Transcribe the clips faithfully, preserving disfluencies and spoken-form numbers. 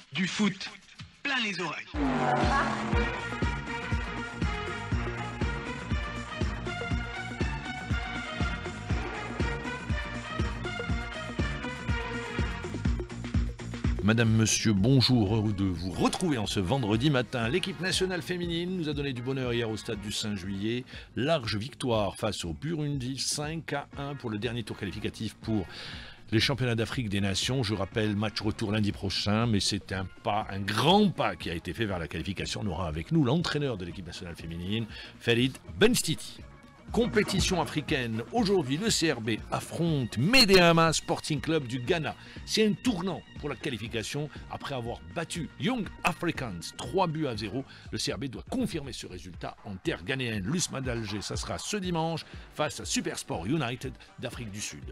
Du foot, plein les oreilles. Madame, monsieur, bonjour, heureux de vous retrouver en ce vendredi matin. L'équipe nationale féminine nous a donné du bonheur hier au stade du cinq juillet. Large victoire face au Burundi, cinq à un pour le dernier tour qualificatif pour les championnats d'Afrique des Nations. Je rappelle, match retour lundi prochain, mais c'est un pas, un grand pas qui a été fait vers la qualification. On aura avec nous l'entraîneur de l'équipe nationale féminine, Farid Benstiti. Compétition africaine. Aujourd'hui, le C R B affronte Medeama Sporting Club du Ghana. C'est un tournant pour la qualification. Après avoir battu Young Africans trois buts à zéro, le C R B doit confirmer ce résultat en terre ghanéenne. L'U S M A d'Alger, ça sera ce dimanche face à Supersport United d'Afrique du Sud.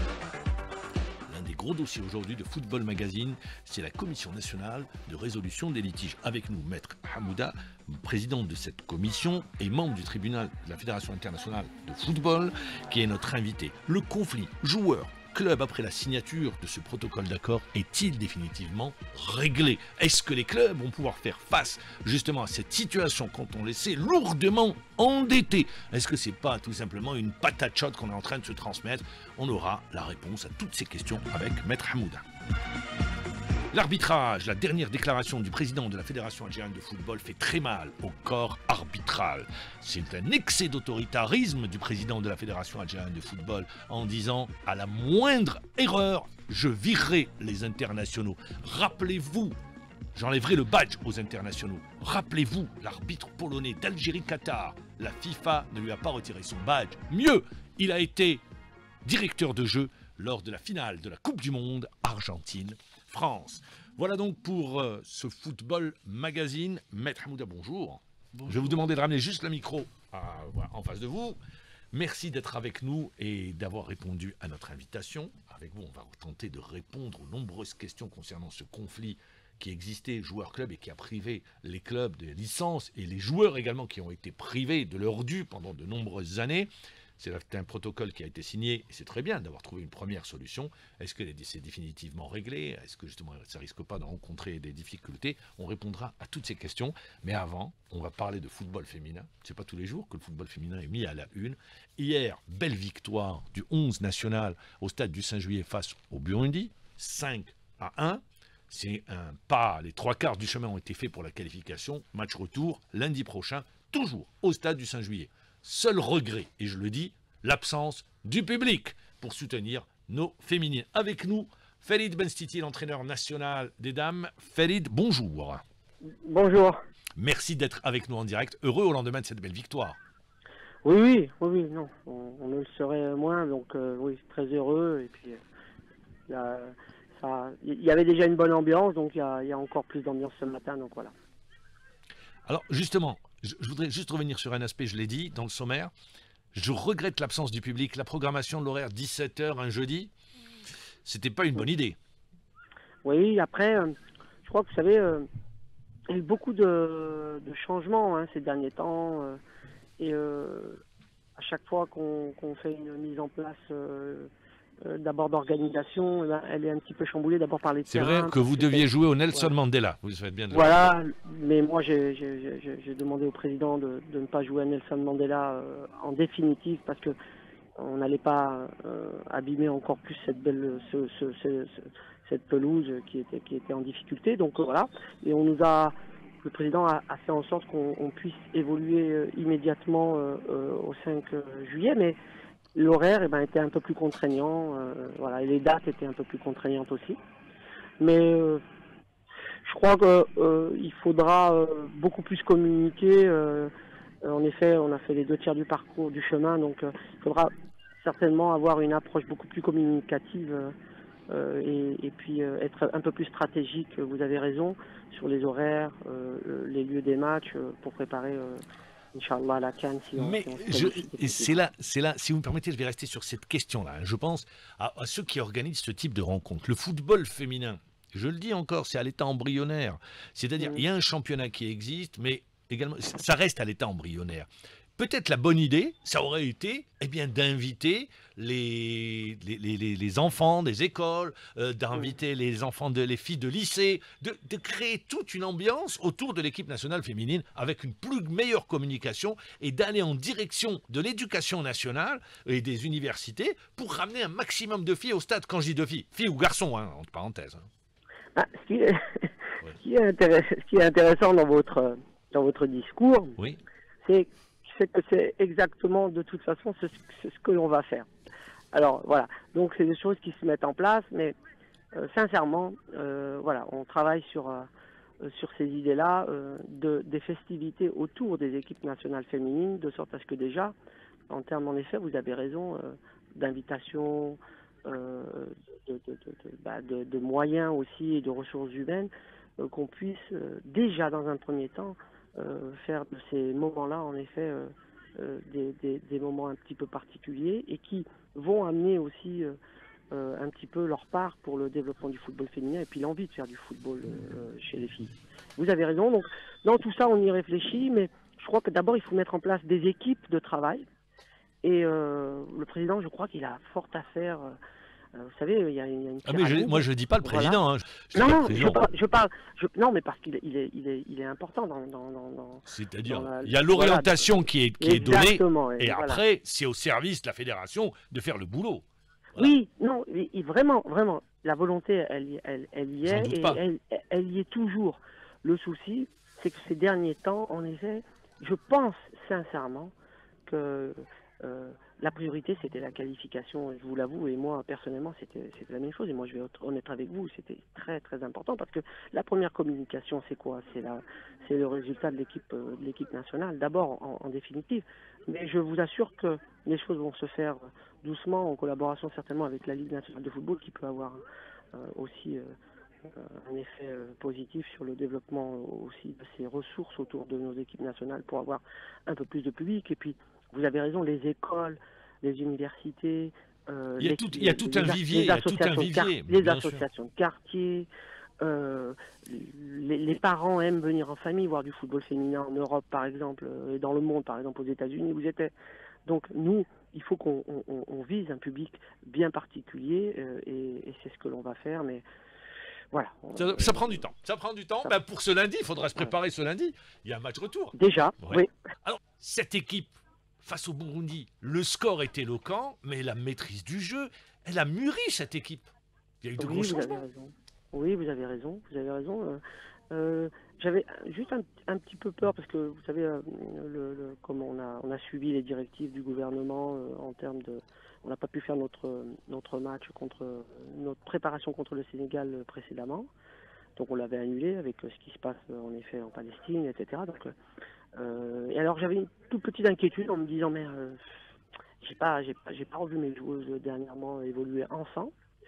L'un des gros dossiers aujourd'hui de Football Magazine, c'est la Commission nationale de résolution des litiges. Avec nous, Maître Hamouda, président de cette commission et membre du tribunal de la Fédération internationale de football, qui est notre invité. Le conflit joueur club après la signature de ce protocole d'accord est-il définitivement réglé? Est-ce que les clubs vont pouvoir faire face justement à cette situation quand on les sait lourdement endettés? Est-ce que c'est pas tout simplement une patate chaude qu'on est en train de se transmettre? On aura la réponse à toutes ces questions avec Maître Hamouda. L'arbitrage, la dernière déclaration du président de la Fédération algérienne de football fait très mal au corps arbitral. C'est un excès d'autoritarisme du président de la Fédération algérienne de football en disant « à la moindre erreur, je virerai les internationaux ». Rappelez-vous, j'enlèverai le badge aux internationaux. Rappelez-vous, l'arbitre polonais d'Algérie-Qatar, la FIFA ne lui a pas retiré son badge. Mieux, il a été directeur de jeu lors de la finale de la Coupe du Monde Argentine-France. Voilà donc pour euh, ce Football Magazine. Maître Hamouda, bonjour. bonjour. Je vais vous demander de ramener juste le micro à, voilà, en face de vous. Merci d'être avec nous et d'avoir répondu à notre invitation. Avec vous, on va tenter de répondre aux nombreuses questions concernant ce conflit qui existait joueur-club et qui a privé les clubs de licences et les joueurs également qui ont été privés de leur dû pendant de nombreuses années. C'est un protocole qui a été signé, et c'est très bien d'avoir trouvé une première solution. Est-ce que c'est définitivement réglé? Est-ce que justement ça ne risque pas de rencontrer des difficultés? On répondra à toutes ces questions. Mais avant, on va parler de football féminin. Ce n'est pas tous les jours que le football féminin est mis à la une. Hier, belle victoire du onze national au stade du cinq juillet face au Burundi, cinq à un. C'est un pas, les trois quarts du chemin ont été faits pour la qualification. Match retour lundi prochain, toujours au stade du cinq juillet. Seul regret, et je le dis, l'absence du public pour soutenir nos féminines. Avec nous, Farid Benstiti, l'entraîneur national des dames. Farid, bonjour. Bonjour. Merci d'être avec nous en direct. Heureux au lendemain de cette belle victoire. Oui, oui, oui, oui non, on, on ne le serait moins, donc euh, oui, très heureux. Et puis, il euh, y, y avait déjà une bonne ambiance, donc il y, y a encore plus d'ambiance ce matin, donc voilà. Alors, justement, je, je voudrais juste revenir sur un aspect, je l'ai dit dans le sommaire. Je regrette l'absence du public. La programmation de l'horaire dix-sept heures un jeudi, c'était pas une bonne idée. Oui, après, euh, je crois que vous savez, euh, il y a eu beaucoup de, de changements hein, ces derniers temps. Euh, et euh, à chaque fois qu'on qu'on fait une mise en place euh, euh, d'abord d'organisation, elle est un petit peu chamboulée d'abord par les C'est terrains. vrai que vous deviez jouer au Nelson voilà. Mandela. Vous faites bien de Voilà, mais moi j'ai demandé au président de, de ne pas jouer à Nelson Mandela euh, en définitive parce que on n'allait pas euh, abîmer encore plus cette belle ce, ce, ce, ce, cette pelouse qui était qui était en difficulté. Donc euh, voilà, et on nous a le président a, a fait en sorte qu'on puisse évoluer euh, immédiatement euh, euh, au cinq juillet, mais l'horaire eh ben, était un peu plus contraignant, euh, voilà, et les dates étaient un peu plus contraignantes aussi. Mais euh, je crois qu'il euh, faudra euh, beaucoup plus communiquer. Euh, en effet, on a fait les deux tiers du parcours du chemin, donc il euh, faudra certainement avoir une approche beaucoup plus communicative euh, et, et puis euh, être un peu plus stratégique. Vous avez raison sur les horaires, euh, les lieux des matchs euh, pour préparer. Euh, Inch'Allah, la CAN, si on, Mais si on c'est là, c'est là, si vous me permettez, je vais rester sur cette question-là. Je pense à, à ceux qui organisent ce type de rencontres. Le football féminin, je le dis encore, c'est à l'état embryonnaire. C'est-à-dire, mmh. il y a un championnat qui existe, mais également, ça reste à l'état embryonnaire. peut-être la bonne idée, ça aurait été eh bien, d'inviter les, les, les, les enfants des écoles, euh, d'inviter les enfants, de, les filles de lycée, de, de créer toute une ambiance autour de l'équipe nationale féminine avec une plus meilleure communication et d'aller en direction de l'éducation nationale et des universités pour ramener un maximum de filles au stade. Quand je dis de filles, filles ou garçons, hein, entre parenthèses. Hein. Ah, ce, qui est, ouais. ce, qui est intéressant, ce qui est intéressant dans votre, dans votre discours, oui. c'est c'est que c'est exactement de toute façon ce, ce, ce que l'on va faire. Alors voilà, donc c'est des choses qui se mettent en place, mais euh, sincèrement, euh, voilà, on travaille sur, euh, sur ces idées-là, euh, de, des festivités autour des équipes nationales féminines, de sorte à ce que déjà, en termes en effet, vous avez raison, euh, d'invitation, euh, de, de, de, de, bah, de, de moyens aussi et de ressources humaines, euh, qu'on puisse euh, déjà dans un premier temps, Euh, faire de ces moments-là, en effet, euh, euh, des, des, des moments un petit peu particuliers et qui vont amener aussi euh, euh, un petit peu leur part pour le développement du football féminin et puis l'envie de faire du football euh, chez les filles. Vous avez raison, donc dans tout ça, on y réfléchit, mais je crois que d'abord, il faut mettre en place des équipes de travail et euh, le président, je crois qu'il a fort à faire. Euh, Vous savez, il y a, il y a une ah mais je, moi, je ne dis pas le président. Voilà. Hein, je, je non, pas non, le président. je parle, je parle je, non, mais parce qu'il est, il est, il est, il est important dans... dans, dans, dans C'est-à-dire, dans il y a l'orientation voilà, qui est, qui est donnée, et, et voilà. après, c'est au service de la fédération de faire le boulot. Voilà. Oui, non, il, vraiment, vraiment, la volonté, elle, elle, elle y est, et elle, elle y est toujours. Le souci, c'est que ces derniers temps, en effet, je pense sincèrement que... Euh, la priorité, c'était la qualification, je vous l'avoue, et moi, personnellement, c'était la même chose. Et moi, je vais être honnête avec vous, c'était très, très important, parce que la première communication, c'est quoi? C'est le résultat de l'équipe euh, de l'équipe nationale, d'abord, en, en définitive. Mais je vous assure que les choses vont se faire doucement, en collaboration certainement avec la Ligue nationale de football, qui peut avoir euh, aussi euh, un effet euh, positif sur le développement aussi de ces ressources autour de nos équipes nationales pour avoir un peu plus de public. Et puis, vous avez raison, les écoles, les universités, euh, il, y a les, tout, il y a tout un vivier, les il y a tout un vivier, les associations de quartier, euh, les, les parents aiment venir en famille voir du football féminin en Europe par exemple, et dans le monde par exemple aux États-Unis vous étiez. Donc nous, il faut qu'on on, on vise un public bien particulier euh, et, et c'est ce que l'on va faire, mais voilà. Ça, ça prend du temps. Ça prend du temps. Ben pour ce lundi, il faudra se préparer ce lundi. Il y a un match retour. Déjà, ouais. Oui. Alors, cette équipe, face au Burundi, le score est éloquent, mais la maîtrise du jeu, elle a mûri cette équipe. Il y a eu de oui, gros vous changements. Avez raison. Oui, vous avez raison. Vous avez raison. Euh, euh, J'avais juste un, un petit peu peur parce que vous savez, euh, le, le, comme on a, on a suivi les directives du gouvernement euh, en termes de, on n'a pas pu faire notre notre match contre notre préparation contre le Sénégal précédemment. Donc on l'avait annulé avec ce qui se passe en effet en Palestine, et cetera. Donc Euh, et alors j'avais une toute petite inquiétude en me disant mais euh, j'ai pas j'ai pas j'ai pas revu mes joueuses dernièrement évoluer enfin,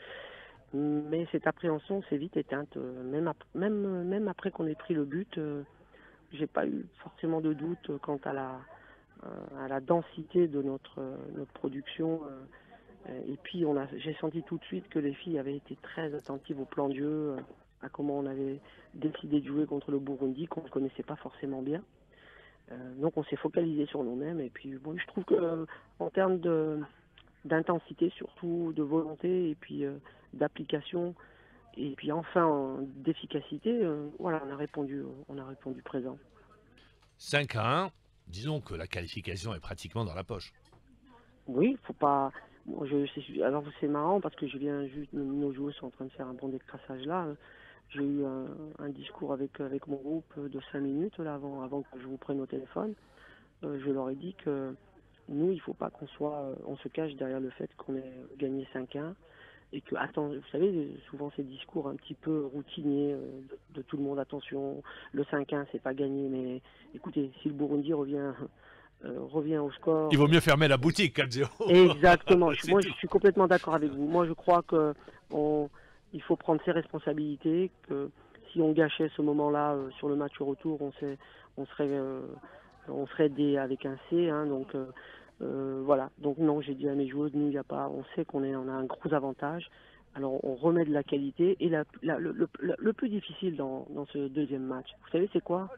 mais cette appréhension s'est vite éteinte, euh, même ap même même après qu'on ait pris le but, euh, j'ai pas eu forcément de doute quant à la euh, à la densité de notre euh, notre production, euh, et puis on a j'ai senti tout de suite que les filles avaient été très attentives au plan de jeu, euh, à comment on avait décidé de jouer contre le Burundi qu'on ne connaissait pas forcément bien. Euh, donc on s'est focalisé sur nous-mêmes et puis bon, je trouve que euh, en termes de d'intensité, surtout de volonté et puis euh, d'application et puis enfin euh, d'efficacité, euh, voilà, on a répondu, on a répondu présent. cinq à un, disons que la qualification est pratiquement dans la poche. Oui, faut pas. Bon, je, alors c'est marrant parce que je viens juste, nos joueurs sont en train de faire un bon décrassage là. J'ai eu un, un discours avec, avec mon groupe de cinq minutes là, avant, avant que je vous prenne au téléphone. Euh, je leur ai dit que nous, il ne faut pas qu'on soit, on se cache derrière le fait qu'on ait gagné cinq un. Et que, attends, vous savez, souvent ces discours un petit peu routiniers euh, de, de tout le monde, attention, le cinq un, c'est pas gagné, mais écoutez, si le Burundi revient, euh, revient au score... Il vaut mieux fermer la boutique, quatre zéro. Exactement, moi je suis complètement d'accord avec vous. Moi je crois que on... il faut prendre ses responsabilités, que si on gâchait ce moment-là euh, sur le match retour, on, sait, on serait, euh, on serait aidé avec un C. Hein, donc euh, euh, voilà. Donc non, j'ai dit à mes joueuses, nous, il y a pas, on sait qu'on est, on a un gros avantage. Alors on remet de la qualité. Et la, la, le, le, le plus difficile dans, dans ce deuxième match, vous savez, c'est quoi?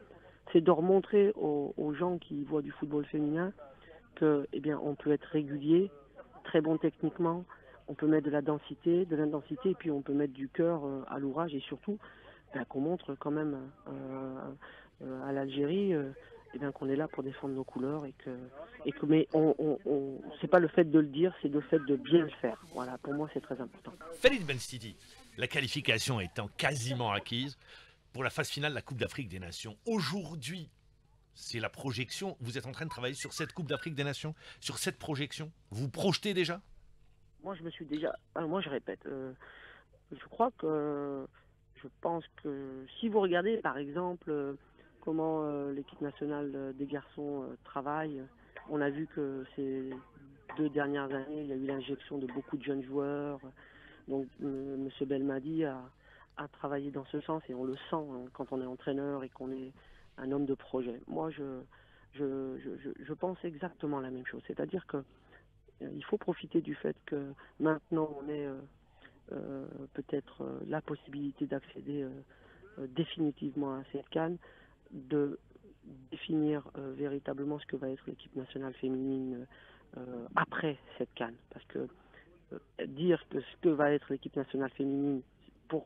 c'est de remontrer aux, aux gens qui voient du football féminin que, eh bien, on peut être régulier, très bon techniquement, on peut mettre de la densité, de l'intensité, et puis on peut mettre du cœur euh, à l'ouvrage, et surtout ben, qu'on montre quand même euh, euh, à l'Algérie euh, eh bien, qu'on est là pour défendre nos couleurs, et que, et que mais on, on, on c'est pas le fait de le dire, c'est le fait de bien le faire. Voilà, pour moi c'est très important. Felid Benstiti, la qualification étant quasiment acquise pour la phase finale de la Coupe d'Afrique des Nations. Aujourd'hui, c'est la projection. Vous êtes en train de travailler sur cette Coupe d'Afrique des Nations, sur cette projection. Vous projetez déjà? Moi je me suis déjà, alors moi je répète, euh, je crois que, je pense que si vous regardez par exemple euh, comment euh, l'équipe nationale des garçons euh, travaille, on a vu que ces deux dernières années, il y a eu l'injection de beaucoup de jeunes joueurs. Donc euh, M. Belmadi a, a travaillé dans ce sens, et on le sent hein, quand on est entraîneur et qu'on est un homme de projet. Moi, je, je, je, je pense exactement la même chose. C'est-à-dire que euh, il faut profiter du fait que maintenant on ait euh, euh, peut-être euh, la possibilité d'accéder euh, euh, définitivement à cette CAN, de définir euh, véritablement ce que va être l'équipe nationale féminine euh, après cette CAN. Parce que euh, dire que ce que va être l'équipe nationale féminine pour,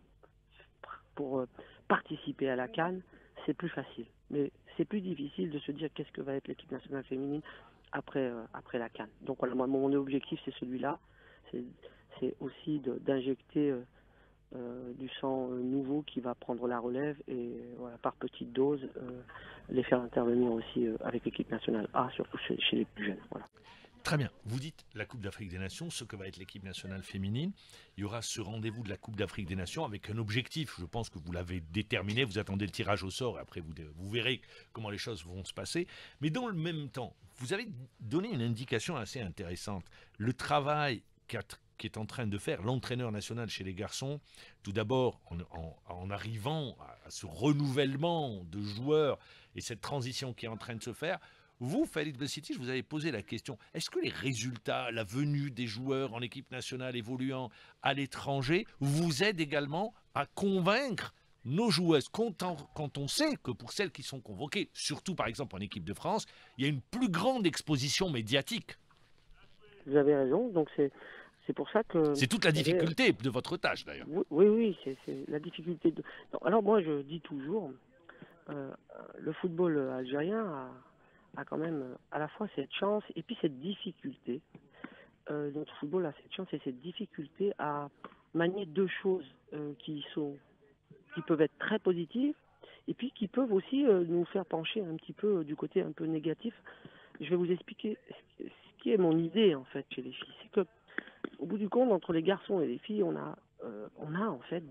pour euh, participer à la CAN, c'est plus facile. Mais c'est plus difficile de se dire qu'est-ce que va être l'équipe nationale féminine après, euh, après la CAN. Donc voilà, moi, mon objectif c'est celui-là. C'est aussi d'injecter euh, euh, du sang euh, nouveau qui va prendre la relève, et voilà, par petites doses euh, les faire intervenir aussi euh, avec l'équipe nationale A, surtout chez, chez les plus jeunes. Voilà. Très bien. Vous dites la Coupe d'Afrique des Nations, ce que va être l'équipe nationale féminine. Il y aura ce rendez-vous de la Coupe d'Afrique des Nations avec un objectif. Je pense que vous l'avez déterminé. Vous attendez le tirage au sort et après vous, vous verrez comment les choses vont se passer. Mais dans le même temps, vous avez donné une indication assez intéressante. Le travail qui est en train de faire l'entraîneur national chez les garçons, tout d'abord en, en, en arrivant à, à ce renouvellement de joueurs et cette transition qui est en train de se faire. Vous, Felid Benstiti, je vous avais posé la question, est-ce que les résultats, la venue des joueurs en équipe nationale évoluant à l'étranger vous aident également à convaincre nos joueuses, quand on, quand on sait que pour celles qui sont convoquées, surtout par exemple en équipe de France, il y a une plus grande exposition médiatique? Vous avez raison, donc c'est c'est pour ça que... C'est toute la difficulté avez... de votre tâche d'ailleurs. Oui, oui, oui c'est la difficulté. De... Non, alors moi je dis toujours, euh, le football algérien a... a quand même à la fois cette chance et puis cette difficulté. Euh, notre football a cette chance et cette difficulté à manier deux choses euh, qui sont, qui peuvent être très positives et puis qui peuvent aussi euh, nous faire pencher un petit peu euh, du côté un peu négatif. Je vais vous expliquer ce qui est mon idée en fait chez les filles. C'est que au bout du compte, entre les garçons et les filles, on a, euh, on a en fait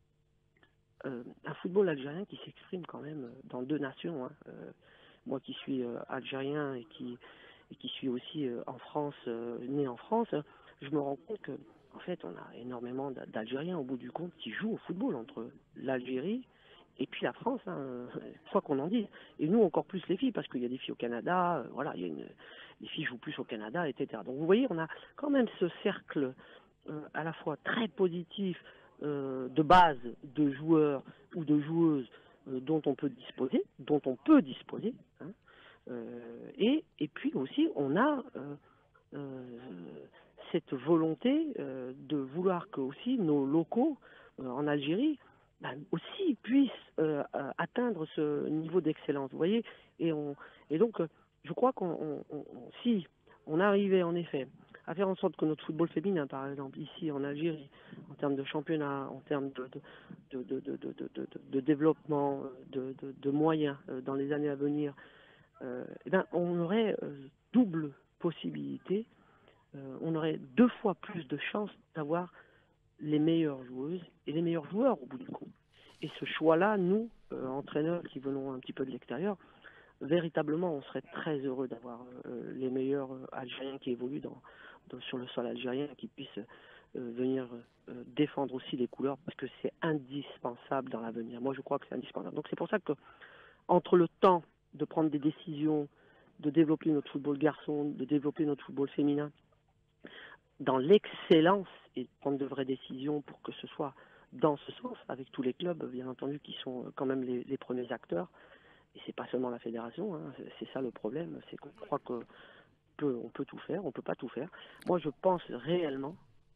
euh, un football algérien qui s'exprime quand même dans deux nations. Hein. Euh, Moi qui suis euh, algérien et qui, et qui suis aussi euh, en France, euh, né en France, je me rends compte que en fait, on a énormément d'Algériens au bout du compte qui jouent au football entre l'Algérie et puis la France, hein, quoi qu'on en dise. Et nous encore plus les filles, parce qu'il y a des filles au Canada, euh, voilà, il y a une, les filles jouent plus au Canada, et cetera. Donc vous voyez, on a quand même ce cercle euh, à la fois très positif euh, de base de joueurs ou de joueuses dont on peut disposer, dont on peut disposer, hein, euh, et, et puis aussi on a euh, euh, cette volonté euh, de vouloir que aussi nos locaux euh, en Algérie ben, aussi puissent euh, atteindre ce niveau d'excellence, vous voyez, et, on, et donc je crois qu'on on, on, si on arrivait en effet à faire en sorte que notre football féminin, par exemple, ici en Algérie, en termes de championnat, en termes de, de, de, de, de, de, de, de développement, de, de, de moyens euh, dans les années à venir, euh, eh ben, on aurait euh, double possibilité, euh, on aurait deux fois plus de chances d'avoir les meilleures joueuses et les meilleurs joueurs au bout du compte. Et ce choix-là, nous, euh, entraîneurs qui venons un petit peu de l'extérieur, véritablement, on serait très heureux d'avoir euh, les meilleurs euh, Algériens qui évoluent dans, dans, sur le sol algérien, qui puissent euh, venir euh, défendre aussi les couleurs, parce que c'est indispensable dans l'avenir. Moi, je crois que c'est indispensable. Donc c'est pour ça que, entre le temps de prendre des décisions, de développer notre football garçon, de développer notre football féminin, dans l'excellence, et de prendre de vraies décisions pour que ce soit dans ce sens, avec tous les clubs, bien entendu, qui sont quand même les, les premiers acteurs, Et c'est pas seulement la fédération, hein, c'est c'est ça le problème, c'est qu'on croit que peut, on peut tout faire, on peut pas tout faire. Moi, je pense réellement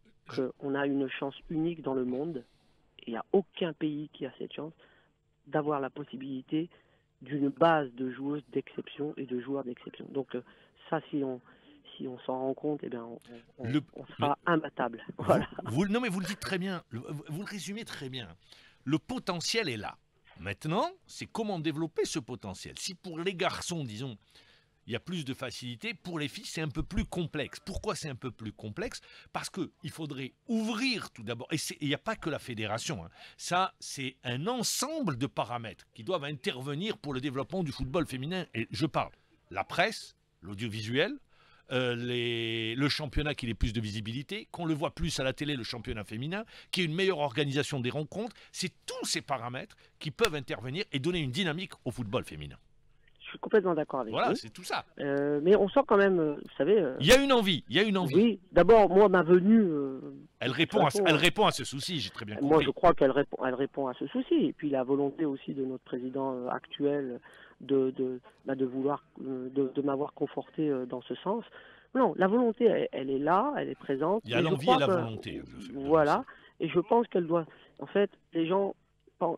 qu'on a une chance unique dans le monde. Il n'y a aucun pays qui a cette chance d'avoir la possibilité d'une base de joueuses d'exception et de joueurs d'exception. Donc euh, ça, si on si on s'en rend compte, eh bien, on, on, Le- on sera mais- imbattable. Vous, Voilà. vous- non mais vous le dites très bien, le- vous le résumez très bien. Le potentiel est là. Maintenant, c'est comment développer ce potentiel. Si pour les garçons, disons, il y a plus de facilité, pour les filles, c'est un peu plus complexe. Pourquoi c'est un peu plus complexe? Parce qu'il faudrait ouvrir tout d'abord, et c'est- il n'y a pas que la fédération, hein. Ça, c'est un ensemble de paramètres qui doivent intervenir pour le développement du football féminin. Et je parle la presse, l'audiovisuel, euh, les- le championnat qui ait plus de visibilité, qu'on le voit plus à la télé, le championnat féminin, qui ait une meilleure organisation des rencontres. C'est tous ces paramètres qui peuvent intervenir et donner une dynamique au football féminin. Je suis complètement d'accord avec Voilà, vous. c'est tout ça. Euh, mais on sent quand même, euh, vous savez, euh, Il y a une envie, il y a une envie. oui, d'abord, moi, ma venue, euh, Elle de toute répond, à, façon, elle euh, répond à ce souci, j'ai très bien compris. moi, je crois qu'elle répond, elle répond à ce souci. Et puis la volonté aussi de notre président euh, actuel de, de, bah, de vouloir, euh, de, de m'avoir conforté euh, dans ce sens. Non, la volonté, elle, elle est là, elle est présente. Il y a mais je l'envie crois et la que- volonté. je sais, je Voilà. sais. Et je pense qu'elle doit. En fait, les gens, pen-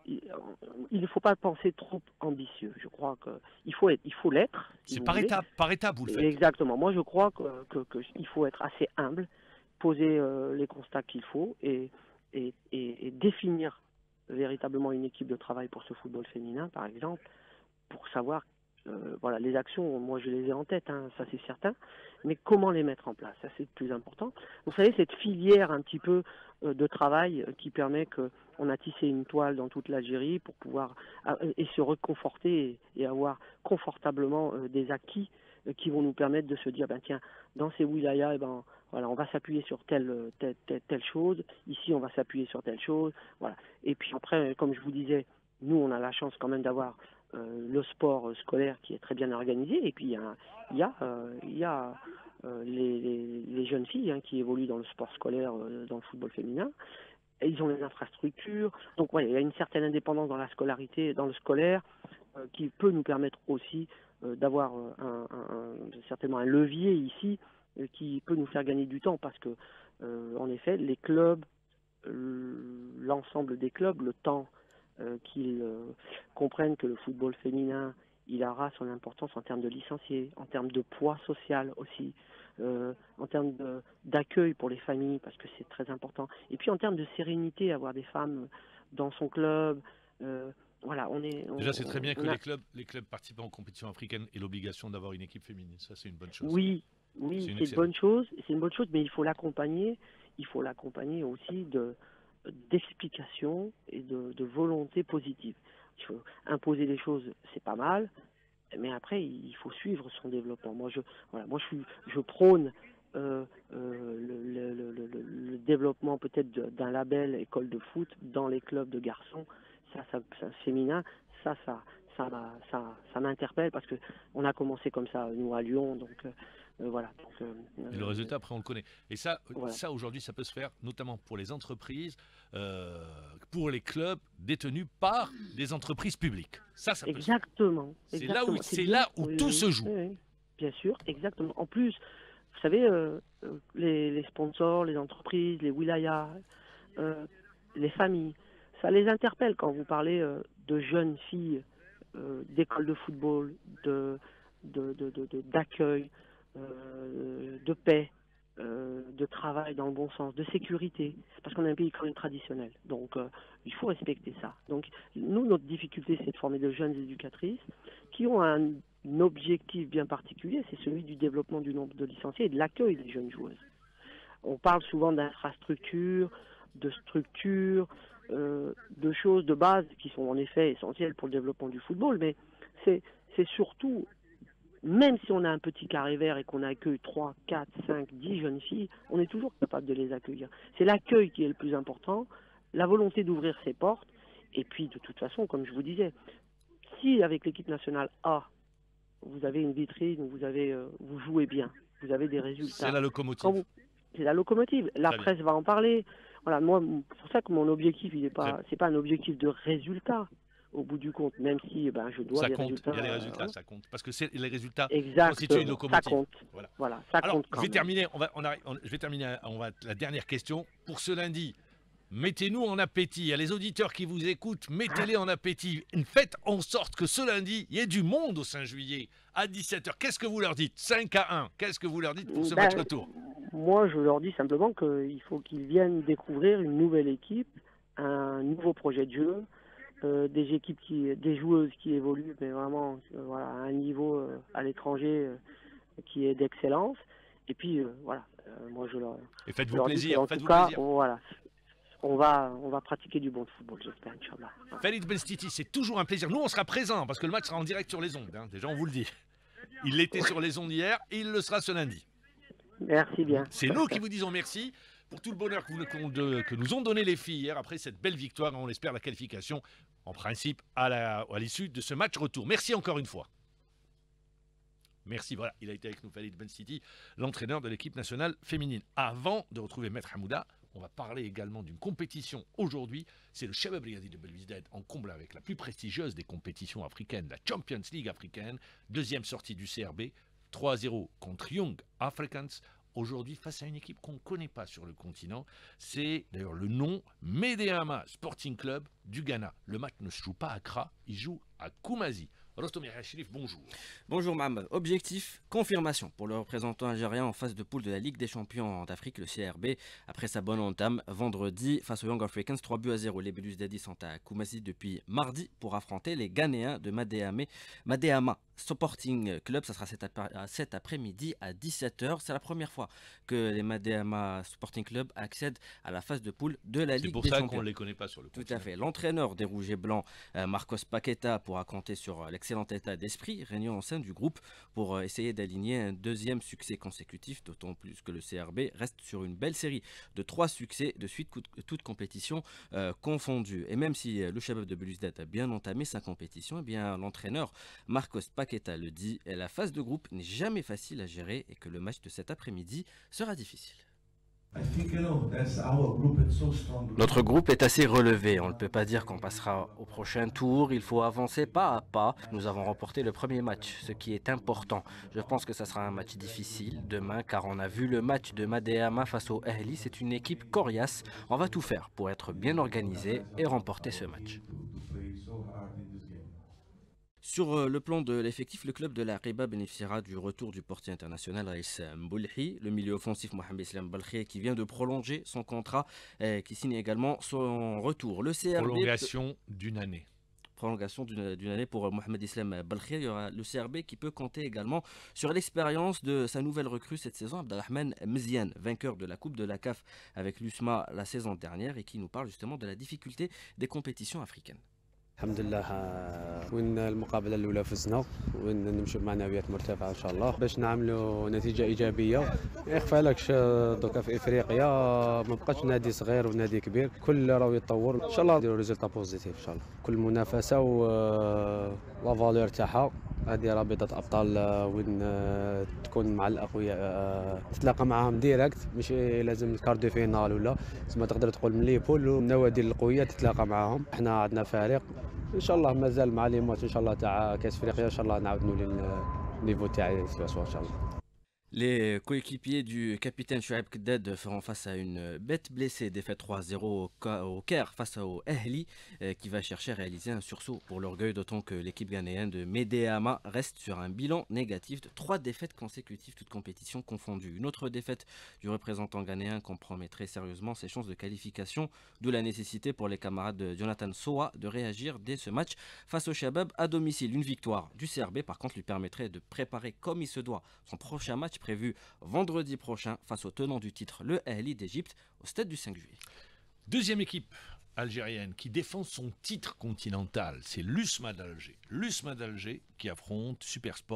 il ne faut pas penser trop ambitieux. Je crois que il faut être, il faut l'être. si C'est vous par voulez. étape, par étape, vous le faites. Exactement. Moi, je crois que, que, que il faut être assez humble, poser euh, les constats qu'il faut et, et, et, et définir véritablement une équipe de travail pour ce football féminin, par exemple, pour savoir, euh, voilà, les actions, moi je les ai en tête, hein, ça c'est certain, mais comment les mettre en place, ça c'est le plus important. Vous savez, cette filière un petit peu euh, de travail euh, qui permet que on a tissé une toile dans toute l'Algérie pour pouvoir euh, et se reconforter et, et avoir confortablement euh, des acquis euh, qui vont nous permettre de se dire, ben tiens, dans ces wilayas, eh ben, voilà, on va s'appuyer sur telle, telle, telle, telle chose, ici on va s'appuyer sur telle chose, voilà. Et puis après, comme je vous disais, nous on a la chance quand même d'avoir euh, le sport scolaire qui est très bien organisé, et puis il y a, il y a, euh, il y a euh, les, les, les jeunes filles hein, qui évoluent dans le sport scolaire, euh, dans le football féminin. Et ils ont les infrastructures, donc ouais, il y a une certaine indépendance dans la scolarité, dans le scolaire, euh, qui peut nous permettre aussi euh, d'avoir euh, un, un, un, certainement un levier ici euh, qui peut nous faire gagner du temps, parce que euh, en effet, les clubs, euh, l'ensemble des clubs, le temps euh, qu'ils euh, comprennent que le football féminin, il aura son importance en termes de licenciés, en termes de poids social aussi, euh, en termes de- d'accueil pour les familles, parce que c'est très important. Et puis en termes de sérénité, avoir des femmes dans son club, euh, voilà, on est... on- Déjà, c'est très bien que on a- les clubs, les clubs participant aux compétitions africaines aient l'obligation d'avoir une équipe féminine. Ça, c'est une bonne chose. Oui, C'est oui, une c'est une excellente- bonne chose, c'est une bonne chose, mais il faut l'accompagner, il faut l'accompagner aussi de d'explications et de, de volonté positive. Il faut imposer les choses, c'est pas mal, mais après il faut suivre son développement. Moi je voilà, moi je suis je prône euh, euh, le, le, le, le, le développement peut-être de- d'un label école de foot dans les clubs de garçons, ça ça, ça féminin, ça ça ça m'a- ça ça m'interpelle parce que on a commencé comme ça nous à Lyon, donc euh, euh, voilà. Donc, euh, Et le euh, résultat, après, on le connaît. Et ça, Voilà. ça aujourd'hui, ça peut se faire notamment pour les entreprises, euh, pour les clubs détenus par des entreprises publiques. Ça, ça peut se faire. Exactement. C'est là exactement. où, c'est bien. là où Oui, tout oui, se joue. oui, oui. Bien sûr, exactement. En plus, vous savez, euh, euh, les, les sponsors, les entreprises, les wilayas, euh, les familles, ça les interpelle quand vous parlez euh, de jeunes filles, euh, d'écoles de football, de, de, de, de- de- d'accueil, euh, de paix, euh, de travail dans le bon sens, de sécurité, parce qu'on est un pays quand même traditionnel. Donc, euh, il faut respecter ça. Donc, nous, notre difficulté, c'est de former de jeunes éducatrices qui ont un, un objectif bien particulier, c'est celui du développement du nombre de licenciés et de l'accueil des jeunes joueuses. On parle souvent d'infrastructures, de structures, euh, de choses de base qui sont en effet essentielles pour le développement du football, mais c'est c'est surtout, même si on a un petit carré vert et qu'on accueille trois, quatre, cinq, dix jeunes filles, on est toujours capable de les accueillir. C'est l'accueil qui est le plus important, la volonté d'ouvrir ses portes, et puis de toute façon, comme je vous disais, si avec l'équipe nationale A, vous avez une vitrine, vous avez, euh, vous jouez bien, vous avez des C'est résultats. la Quand locomotive. vous- C'est la locomotive. La Très bien. presse va en parler. Voilà, moi, c'est pour ça que mon objectif, il est pas, c'est pas un objectif de résultat. au bout du compte, même si ben, je dois ça les compte, résultats. il y a les résultats, euh, ça compte. Parce que c'est, les résultats Exact, constituent une ça locomotive. compte. Voilà. Voilà, ça Alors, compte je quand vais même. terminer, on va, on arrive, on- je vais terminer, on va, la dernière question. Pour ce lundi, mettez-nous en appétit. Il y a les auditeurs qui vous écoutent, mettez-les en appétit. Faites en sorte que ce lundi, il y ait du monde au cinq juillet à dix-sept heures. Qu'est-ce que vous leur dites? cinq à un. Qu'est-ce que vous leur dites pour ce Ben, match retour? Moi, je leur dis simplement qu'il faut qu'ils viennent découvrir une nouvelle équipe, un nouveau projet de jeu, euh, des équipes qui, des joueuses qui évoluent, mais vraiment euh, voilà, à un niveau euh, à l'étranger euh, qui est d'excellence. Et puis euh, voilà, euh, moi je leur, Et je faites-vous leur dis plaisir, qu'en tout faites-vous cas, plaisir. on, voilà, on va, on va pratiquer du bon football, j'espère, Inch'Allah. Khalid Benstiti, c'est toujours un plaisir. Nous, on sera présents parce que le match sera en direct sur les ondes. Hein. Déjà, on vous le dit. Il l'était sur les ondes hier et il le sera ce lundi. Merci bien. C'est nous qui vous disons merci pour tout le bonheur que, vous, que nous ont donné les filles hier après cette belle victoire. On espère la qualification, en principe, à, la, à l'issue de ce match retour. Merci encore une fois. Merci, voilà, il a été avec nous, Khalid Benstiti, l'entraîneur de l'équipe nationale féminine. Avant de retrouver Maître Hamouda, on va parler également d'une compétition aujourd'hui. C'est le Shabab Riyadi de Belwizdad en comble avec la plus prestigieuse des compétitions africaines, la Champions League africaine. Deuxième sortie du C R B, trois à zéro contre Young Africans. Aujourd'hui, face à une équipe qu'on ne connaît pas sur le continent, c'est d'ailleurs le nom Medeama Sporting Club du Ghana. Le match ne se joue pas à Accra, il joue à Koumazi. Rostom Yahya-Sherif, bonjour. Bonjour Mohamed. Objectif, confirmation pour le représentant algérien en phase de poule de la Ligue des champions d'Afrique, le C R B, après sa bonne entame vendredi face aux Young Africans, trois buts à zéro. Les Belouizdadis sont à Koumazi depuis mardi pour affronter les Ghanéens de Medeama, Medeama Sporting Club. Ça sera cet après-midi à dix-sept heures. C'est la première fois que les Medeama Sporting Club accèdent à la phase de poule de la Ligue des champions. C'est pour ça qu'on ne les connaît pas sur le continent. Tout à fait. L'entraîneur des Rouges et Blancs, Marcos Paqueta, pourra compter sur l'excellent excellent état d'esprit régnant au sein du groupe pour essayer d'aligner un deuxième succès consécutif, d'autant plus que le C R B reste sur une belle série de trois succès de suite, toutes compétitions euh, confondues. Et même si le Shabab de Belwizdad a bien entamé sa compétition, eh bien l'entraîneur Marcos Paqueta le dit, et la phase de groupe n'est jamais facile à gérer et que le match de cet après-midi sera difficile. Notre groupe est assez relevé, on ne peut pas dire qu'on passera au prochain tour, il faut avancer pas à pas. Nous avons remporté le premier match, ce qui est important. Je pense que ça sera un match difficile demain car on a vu le match de Medeama face au Ahli, c'est une équipe coriace. On va tout faire pour être bien organisé et remporter ce match. Sur le plan de l'effectif, le club de la Riba bénéficiera du retour du portier international Raïs Mboulhi, le milieu offensif Mohamed Islam Balkhi qui vient de prolonger son contrat et qui signe également son retour. Le C R B, prolongation d'une année. Prolongation d'une année pour Mohamed Islam Balkhi. Il y aura le C R B qui peut compter également sur l'expérience de sa nouvelle recrue cette saison, Abdelrahman Mziane, vainqueur de la Coupe de la C A F avec l'U S M A la saison dernière et qui nous parle justement de la difficulté des compétitions africaines. الحمد لله وين المقابلة الأولى فزنا وين نمشي بمعنويات مرتفعة إن شاء الله باش نعملوا نتيجة إيجابية. ما يخفالكش دوكا في إفريقيا ما بقاش نادي صغير ونادي كبير، كل راهو يتطور إن شاء الله نديروا ريزلتا بوزيتيف إن شاء الله. كل منافسة و لا فالور تاعها هذه رابطة أبطال وين تكون مع الأقوياء تتلاقى معاهم ديريكت، مش لازم الكاردو فينال ولا تسمى تقدر تقول من ليبول والنوادي القوية تتلاقى معاهم. احنا عندنا فريق ان شاء الله مازال مع لي ماتش ان شاء الله تاع كاس افريقيا ان شاء الله نعاود نولي النيفو تاعي سوا سوا ان شاء الله. Les coéquipiers du capitaine Chouaib Kdad feront face à une bête blessée, défaite trois à zéro au Caire face au Ahli euh, qui va chercher à réaliser un sursaut pour l'orgueil, d'autant que l'équipe ghanéenne de Medeama reste sur un bilan négatif de trois défaites consécutives, toutes compétitions confondues. Une autre défaite du représentant ghanéen compromettrait sérieusement ses chances de qualification, d'où la nécessité pour les camarades de Jonathan Soa de réagir dès ce match face au Shabab à domicile. Une victoire du C R B par contre lui permettrait de préparer comme il se doit son prochain match prévu vendredi prochain face au tenant du titre, le Ahli d'Égypte, au stade du cinq juillet. Deuxième équipe algérienne qui défend son titre continental, c'est l'U S M A d'Alger. L'U S M A d'Alger qui affronte Supersport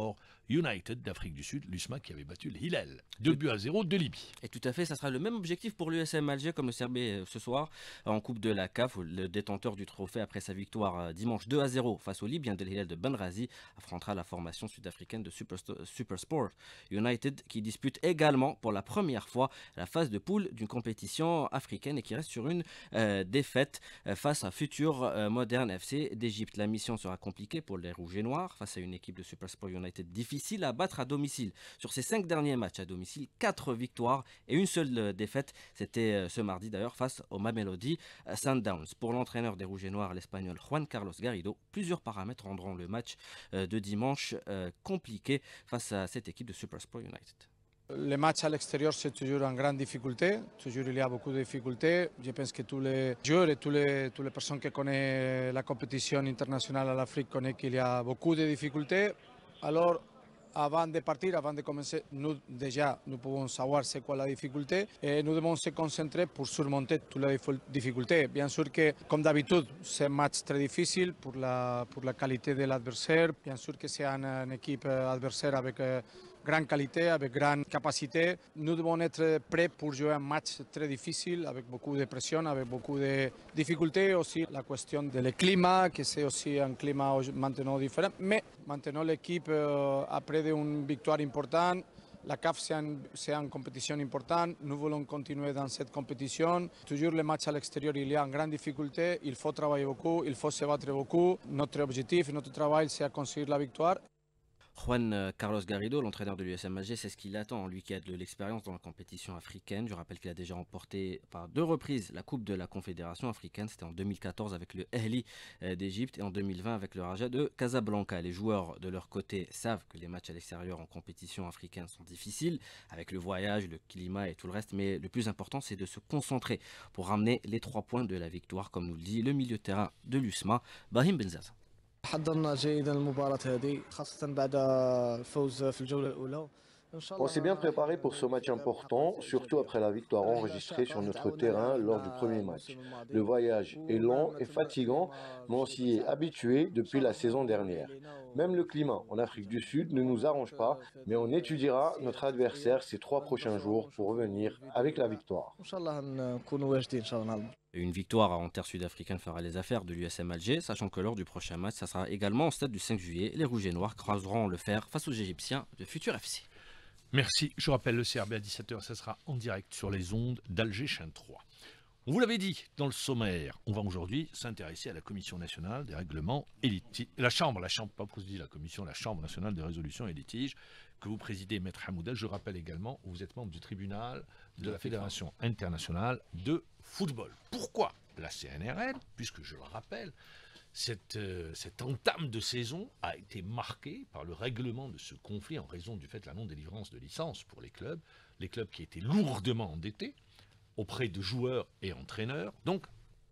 United d'Afrique du Sud, l'U S M A qui avait battu le Hilal. deux buts à zéro de Libye. Et tout à fait, ça sera le même objectif pour l'U S M Alger comme le Serbie ce soir en Coupe de la C A F. Le détenteur du trophée après sa victoire dimanche deux à zéro face au Libyen de l'Hilal de Benghazi affrontera la formation sud-africaine de Supersport United qui dispute également pour la première fois la phase de poule d'une compétition africaine et qui reste sur une euh, défaite euh, face à Futur euh, Modern F C d'Égypte. La mission sera compliquée pour les Rouges et Noirs face à une équipe de Supersport United difficile à battre à domicile. Sur ces cinq derniers matchs à domicile, quatre victoires et une seule euh, défaite. C'était euh, ce mardi d'ailleurs face au Mamelodi euh, Sundowns. Pour l'entraîneur des Rouges et Noirs, l'Espagnol Juan Carlos Garrido, plusieurs paramètres rendront le match euh, de dimanche euh, compliqué face à cette équipe de Supersport United. Les matchs à l'extérieur, c'est toujours une grande difficulté. Toujours, il y a beaucoup de difficultés. Je pense que tous les joueurs et tous les, toutes les personnes qui connaissent la compétition internationale à l'Afrique connaissent qu'il y a beaucoup de difficultés. Alors, avant de partir, avant de commencer, nous déjà, nous pouvons savoir c'est quoi la difficulté et nous devons se concentrer pour surmonter toutes les difficultés. Bien sûr que, comme d'habitude, c'est un match très difficile pour la, pour la qualité de l'adversaire. Bien sûr que c'est une, une équipe adversaire avec euh, grande qualité, avec grande capacité. Nous devons être prêts pour jouer un match très difficile, avec beaucoup de pression, avec beaucoup de difficultés. Aussi la question du climat, que c'est aussi un climat maintenant différent. Mais maintenant l'équipe, euh, après une victoire importante, la C A F c'est une, c'est une compétition importante, nous voulons continuer dans cette compétition. Toujours les matchs à l'extérieur, il y a une grande difficulté, il faut travailler beaucoup, il faut se battre beaucoup. Notre objectif, notre travail, c'est de construire la victoire. Juan Carlos Garrido, l'entraîneur de l'U S M Alger, c'est ce qu'il attend, lui qui a de l'expérience dans la compétition africaine. Je rappelle qu'il a déjà remporté par deux reprises la Coupe de la Confédération africaine. C'était en deux mille quatorze avec le Ahli d'Égypte et en deux mille vingt avec le Raja de Casablanca. Les joueurs de leur côté savent que les matchs à l'extérieur en compétition africaine sont difficiles, avec le voyage, le climat et tout le reste. Mais le plus important, c'est de se concentrer pour ramener les trois points de la victoire, comme nous le dit le milieu de terrain de l'U S M A, Brahim Benzaza. حضرنا جيدا المباراة هذه خاصة بعد الفوز في الجولة الأولى. On s'est bien préparé pour ce match important, surtout après la victoire enregistrée sur notre terrain lors du premier match. Le voyage est long et fatigant, mais on s'y est habitué depuis la saison dernière. Même le climat en Afrique du Sud ne nous arrange pas, mais on étudiera notre adversaire ces trois prochains jours pour revenir avec la victoire. Une victoire en terre sud-africaine fera les affaires de l'U S M Alger, sachant que lors du prochain match, ça sera également au stade du cinq juillet. Les Rouges et Noirs croiseront le fer face aux Égyptiens de Futur F C. Merci. Je rappelle, le C R B à dix-sept heures, ça sera en direct sur les ondes d'Alger Chaîne trois. On vous l'avait dit dans le sommaire, on va aujourd'hui s'intéresser à la Commission nationale des règlements et litiges. La Chambre, la Chambre, pas pour se dire la Commission, la Chambre nationale des résolutions et litiges, que vous présidez, Maître Hamoudel. Je rappelle également, vous êtes membre du tribunal de la Fédération internationale de football. Pourquoi la C N R L, puisque je le rappelle, Cette, euh, cette entame de saison a été marquée par le règlement de ce conflit en raison du fait de la non-délivrance de licence pour les clubs, les clubs qui étaient lourdement endettés auprès de joueurs et entraîneurs. Donc,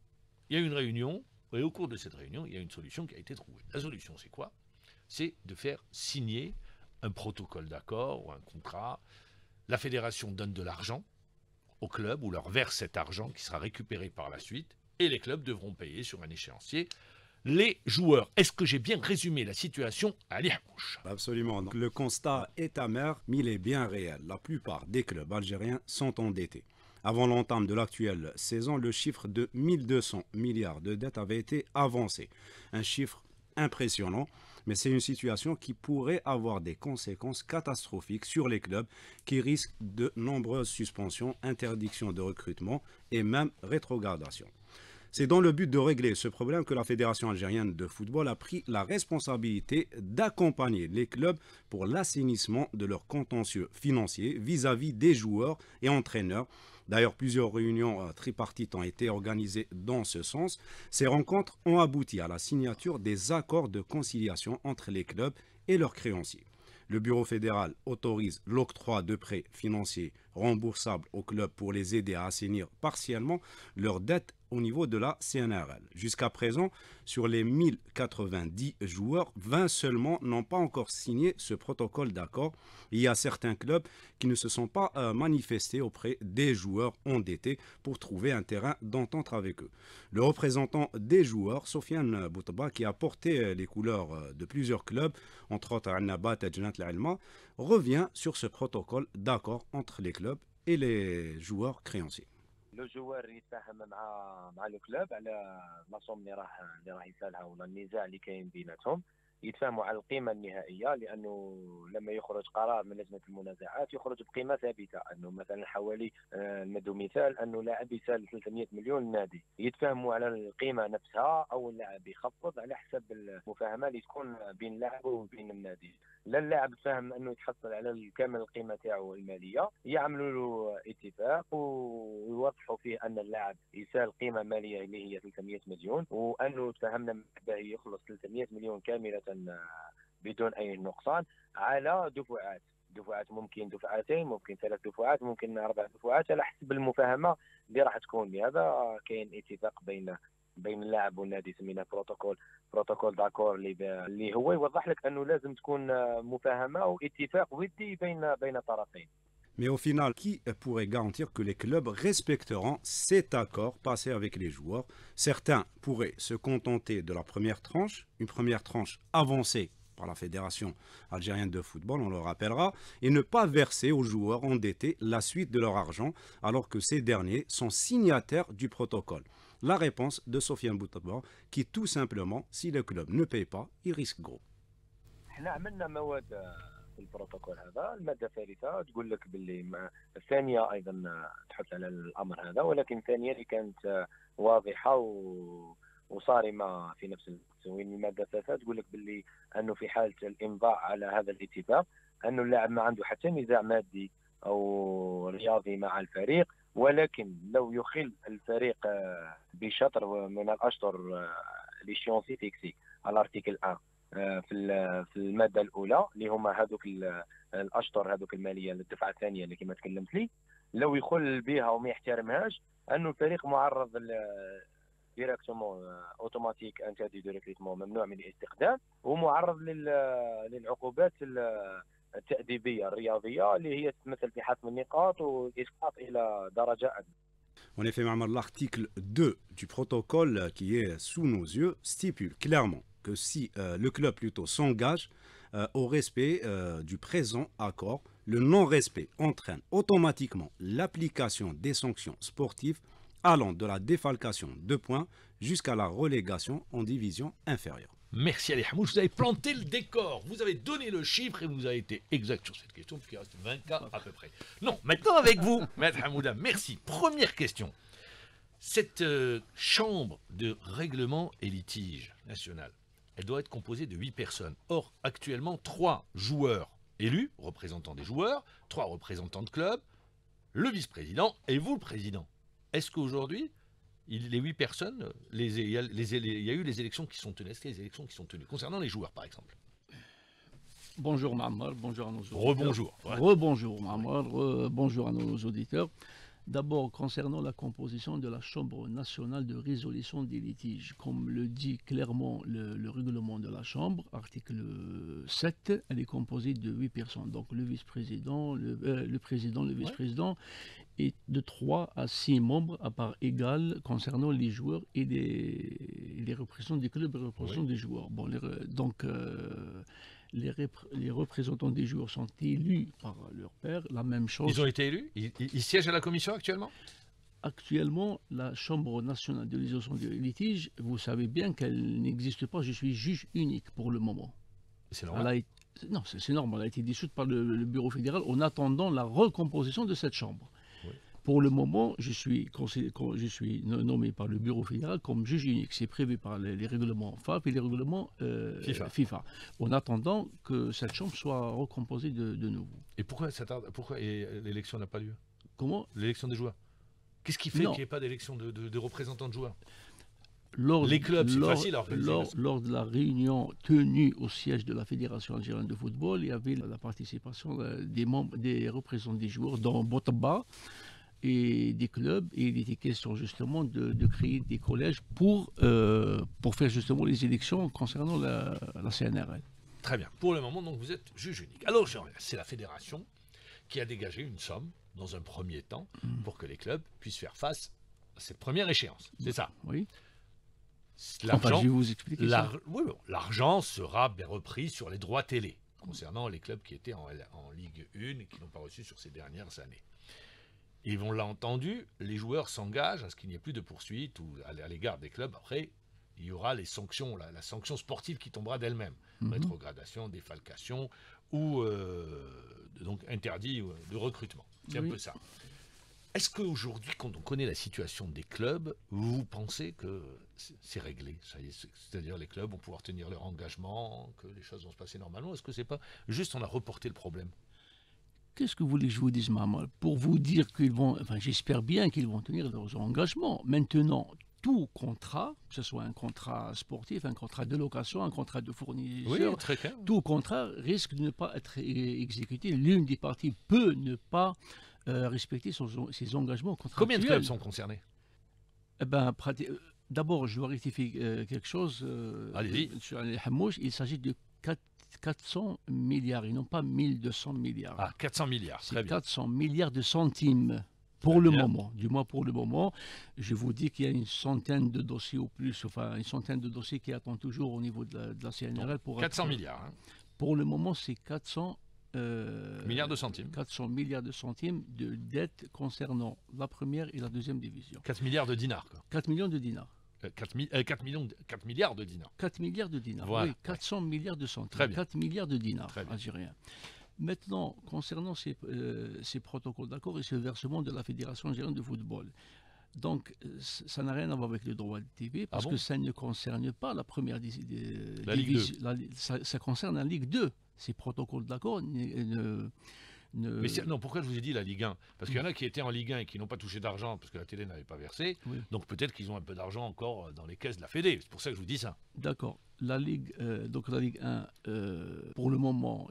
il y a eu une réunion, et au cours de cette réunion, il y a une solution qui a été trouvée. La solution, c'est quoi? C'est de faire signer un protocole d'accord ou un contrat. La fédération donne de l'argent aux clubs ou leur verse cet argent qui sera récupéré par la suite, et les clubs devront payer sur un échéancier les joueurs. Est-ce que j'ai bien résumé la situation à Ali Hamouche? Absolument. Donc, le constat est amer, mais il est bien réel. La plupart des clubs algériens sont endettés. Avant l'entame de l'actuelle saison, le chiffre de mille deux cents milliards de dettes avait été avancé. Un chiffre impressionnant, mais c'est une situation qui pourrait avoir des conséquences catastrophiques sur les clubs qui risquent de nombreuses suspensions, interdictions de recrutement et même rétrogradation. C'est dans le but de régler ce problème que la Fédération algérienne de football a pris la responsabilité d'accompagner les clubs pour l'assainissement de leurs contentieux financiers vis-à-vis des joueurs et entraîneurs. D'ailleurs, plusieurs réunions tripartites ont été organisées dans ce sens. Ces rencontres ont abouti à la signature des accords de conciliation entre les clubs et leurs créanciers. Le bureau fédéral autorise l'octroi de prêts financiers remboursables aux clubs pour les aider à assainir partiellement leurs dettes au niveau de la C N R L. Jusqu'à présent, sur les mille quatre-vingt-dix joueurs, vingt seulement n'ont pas encore signé ce protocole d'accord. Il y a certains clubs qui ne se sont pas euh, manifestés auprès des joueurs endettés pour trouver un terrain d'entente avec eux. Le représentant des joueurs, Sofiane Boutaba, qui a porté les couleurs de plusieurs clubs, entre autres Annabat et Janat Al-Alma, revient sur ce protocole d'accord entre les clubs et les joueurs créanciers. لو جوار يتفاهم مع مع لو كلوب على لا صوم اللي راح اللي راح يدفعها ولا النزاع اللي كاين بيناتهم يتفاهموا على القيمه النهائيه لانه لما يخرج قرار من لجنه المنازعات يخرج بقيمه ثابته انه مثلا حوالي ندو مثال انه لاعب يسال ثلاثمئة مليون النادي يتفاهموا على القيمه نفسها او اللاعب يخفض على حسب المفاهمه اللي تكون بين اللاعب وبين النادي لا اللاعب تفاهم انه يتحصل على كامل القيمه تاعو الماليه يعملوا له اتفاق ويوضحوا فيه ان اللاعب يسال قيمه ماليه اللي هي ثلاثمئة مليون وانه تفاهمنا به يخلص ثلاثمئة مليون كامله بدون اي نقصان على دفعات دفعات ممكن دفعتين ممكن ثلاث دفعات ممكن اربع دفعات على حسب المفاهمه اللي راح تكون لهذا كاين اتفاق بين بين اللاعب والنادي سميناه بروتوكول بروتوكول داكور اللي اللي هو يوضح لك انه لازم تكون مفاهمه واتفاق ودي بين بين الطرفين. Mais au final, qui pourrait garantir que les clubs respecteront cet accord passé avec les joueurs? Certains pourraient se contenter de la première tranche, une première tranche avancée par la Fédération algérienne de football, on le rappellera, et ne pas verser aux joueurs endettés la suite de leur argent, alors que ces derniers sont signataires du protocole. La réponse de Sofiane Boutaba, qui tout simplement, si le club ne paye pas, il risque gros. البروتوكول هذا الماده الثالثه تقول لك باللي الثانيه ايضا تحث على الامر هذا ولكن الثانيه اللي كانت واضحه و... وصارمه في نفس الوقت وين الماده الثالثه تقول لك باللي انه في حاله الامضاء على هذا الاتفاق انه اللاعب ما عنده حتى نزاع مادي او رياضي مع الفريق ولكن لو يخل الفريق بشطر من الاشطر ليشيونسي فيكسي على ارتيكل واحد في في الماده الاولى اللي هما هذوك الاشطر هذوك الماليه للدفعه الثانيه اللي كما تكلمت لي لو يخل بها وما يحترمهاش انه الفريق معرض ديريكتومون اوتوماتيك انتدي دو ريكريتمون ممنوع من الاستخدام ومعرض للعقوبات التأديبيه الرياضيه اللي هي تتمثل في حسم النقاط والاسقاط الى درجه ادنى. En effet, l'article deux du protocole qui est sous nos yeux stipule clairement que si euh, le club plutôt s'engage euh, au respect euh, du présent accord, le non-respect entraîne automatiquement l'application des sanctions sportives allant de la défalcation de points jusqu'à la relégation en division inférieure. Merci Ali Hamouche, vous avez planté le décor, vous avez donné le chiffre et vous avez été exact sur cette question, puisqu'il reste vingt cas à peu près. Non, maintenant avec vous, Maître Hamouda, merci. Première question. Cette euh, chambre de règlement et litige national, elle doit être composée de huit personnes. Or, actuellement, trois joueurs élus, représentants des joueurs, trois représentants de club, le vice-président et vous, le président. Est-ce qu'aujourd'hui, il, les huit personnes, les, il, y a, les, il y a eu les élections qui sont tenues, est-ce qu'il y a les élections qui sont tenues, concernant les joueurs, par exemple? Bonjour Mahmoud, bonjour à nos auditeurs. Rebonjour. Ouais. Rebonjour Mahmoud, re bonjour à nos auditeurs. D'abord, concernant la composition de la Chambre nationale de résolution des litiges, comme le dit clairement le, le règlement de la Chambre, article sept, elle est composée de huit personnes. Donc le vice-président, le, euh, le président, le vice-président, ouais. Et de trois à six membres à part égale concernant les joueurs et les, les représentants des clubs et les représentants ouais. des joueurs. Bon, les, donc... Euh, Les, les représentants des joueurs sont élus par leur père, la même chose. Ils ont été élus? Ils, ils siègent à la commission actuellement? Actuellement, la Chambre nationale de résolution des litiges, vous savez bien qu'elle n'existe pas, je suis juge unique pour le moment. C'est normal? Elle a été, non, c'est normal, elle a été dissoute par le, le bureau fédéral en attendant la recomposition de cette Chambre. Oui. Pour le moment, je suis, je suis nommé par le bureau fédéral comme juge unique. C'est prévu par les, les règlements F A F et les règlements euh, FIFA. FIFA. En attendant que cette chambre soit recomposée de, de nouveau. Et pourquoi, pourquoi l'élection n'a pas lieu? Comment? L'élection des joueurs. Qu'est-ce qui fait qu'il n'y ait pas d'élection de, de, de représentants de joueurs? Lors, les clubs, c'est lors, facile à organiser. Lors, lors de la réunion tenue au siège de la Fédération algérienne de football, il y avait la participation des membres, des représentants des joueurs, dont Boutaba, et des clubs, et il était question justement de, de créer des collèges pour, euh, pour faire justement les élections concernant la, la C N R L. Très bien. Pour le moment, donc, vous êtes juge unique. Alors, c'est la fédération qui a dégagé une somme, dans un premier temps, mmh. pour que les clubs puissent faire face à cette première échéance. C'est ça? Oui. L'argent, enfin, je vais vous expliquer l'ar ça. Oui, bon, l'argent sera bien repris sur les droits télé, concernant les clubs qui étaient en, en Ligue un et qui n'ont pas reçu sur ces dernières années. Ils vont, l'a entendu, les joueurs s'engagent à ce qu'il n'y ait plus de poursuites ou à l'égard des clubs. Après, il y aura les sanctions, la, la sanction sportive qui tombera d'elle-même. Mmh. Rétrogradation, défalcation ou euh, donc interdit de recrutement. C'est oui. un peu ça. Est-ce qu'aujourd'hui, quand on connaît la situation des clubs, vous pensez que c'est réglé? C'est-à-dire les clubs vont pouvoir tenir leur engagement, que les choses vont se passer normalement? Est-ce que c'est pas juste on a reporté le problème? Qu'est-ce que vous voulez que je vous dise, maman? Pour vous dire qu'ils vont, enfin j'espère bien qu'ils vont tenir leurs engagements. Maintenant, tout contrat, que ce soit un contrat sportif, un contrat de location, un contrat de fournisseur, oui, très clair. Tout contrat risque de ne pas être exécuté. L'une des parties peut ne pas euh, respecter son, ses engagements contractuels. Combien de clubs sont concernés? eh ben, D'abord, je dois rectifier euh, quelque chose. Euh, Allez-y. Sur les Hamouch, il s'agit de quatre cents milliards et non pas mille deux cents milliards. Ah, quatre cents milliards, très bien. quatre cents milliards de centimes. Pour Très le bien. moment, du moins pour le moment, je vous dis qu'il y a une centaine de dossiers au plus, enfin une centaine de dossiers qui attendent toujours au niveau de la, de la C N R L pour quatre cents être, milliards. Hein. Pour le moment, c'est quatre cents euh, milliards de centimes. quatre cents milliards de centimes de dettes concernant la première et la deuxième division. quatre milliards de dinars. Quoi. quatre millions de dinars. Euh, quatre, mi euh, quatre, millions de, quatre milliards de dinars. quatre milliards de dinars. Voilà. Oui, quatre cents ouais. milliards de centimes. Très bien. quatre milliards de dinars algériens. Maintenant, concernant ces, euh, ces protocoles d'accord et ce versement de la Fédération algérienne de football, donc ça n'a rien à voir avec le droit de T V parce ah bon que ça ne concerne pas la première di di la division. La, ça, ça concerne la Ligue deux. Ces protocoles d'accord ne, ne, ne... Mais non, pourquoi je vous ai dit la Ligue un? Parce qu'il y en a qui étaient en Ligue un et qui n'ont pas touché d'argent parce que la télé n'avait pas versé. Oui. Donc peut-être qu'ils ont un peu d'argent encore dans les caisses de la Fédé. C'est pour ça que je vous dis ça. D'accord. La Ligue, euh, donc la Ligue un, euh, pour le moment,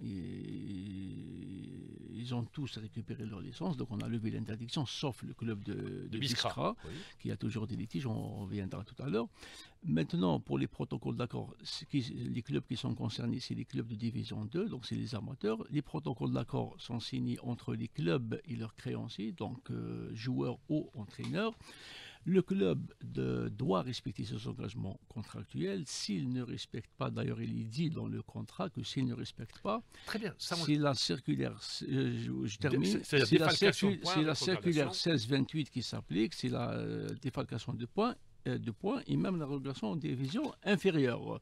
ils, ils ont tous récupéré leur licence, donc on a levé l'interdiction, sauf le club de, de, de Biskra, Biskra oui. qui a toujours des litiges, on reviendra tout à l'heure. Maintenant, pour les protocoles d'accord, les clubs qui sont concernés, c'est les clubs de division deux, donc c'est les amateurs. Les protocoles d'accord sont signés entre les clubs et leurs créanciers, donc euh, joueurs ou entraîneurs. Le club de, doit respecter ses engagements contractuels. S'il ne respecte pas, d'ailleurs il est dit dans le contrat que s'il ne respecte pas, très bien, ça c'est la circulaire, euh, je, je termine, c'est la, circu, la circulaire seize vingt-huit qui s'applique, c'est la euh, défalcation de points, euh, de points et même la régulation en division inférieure.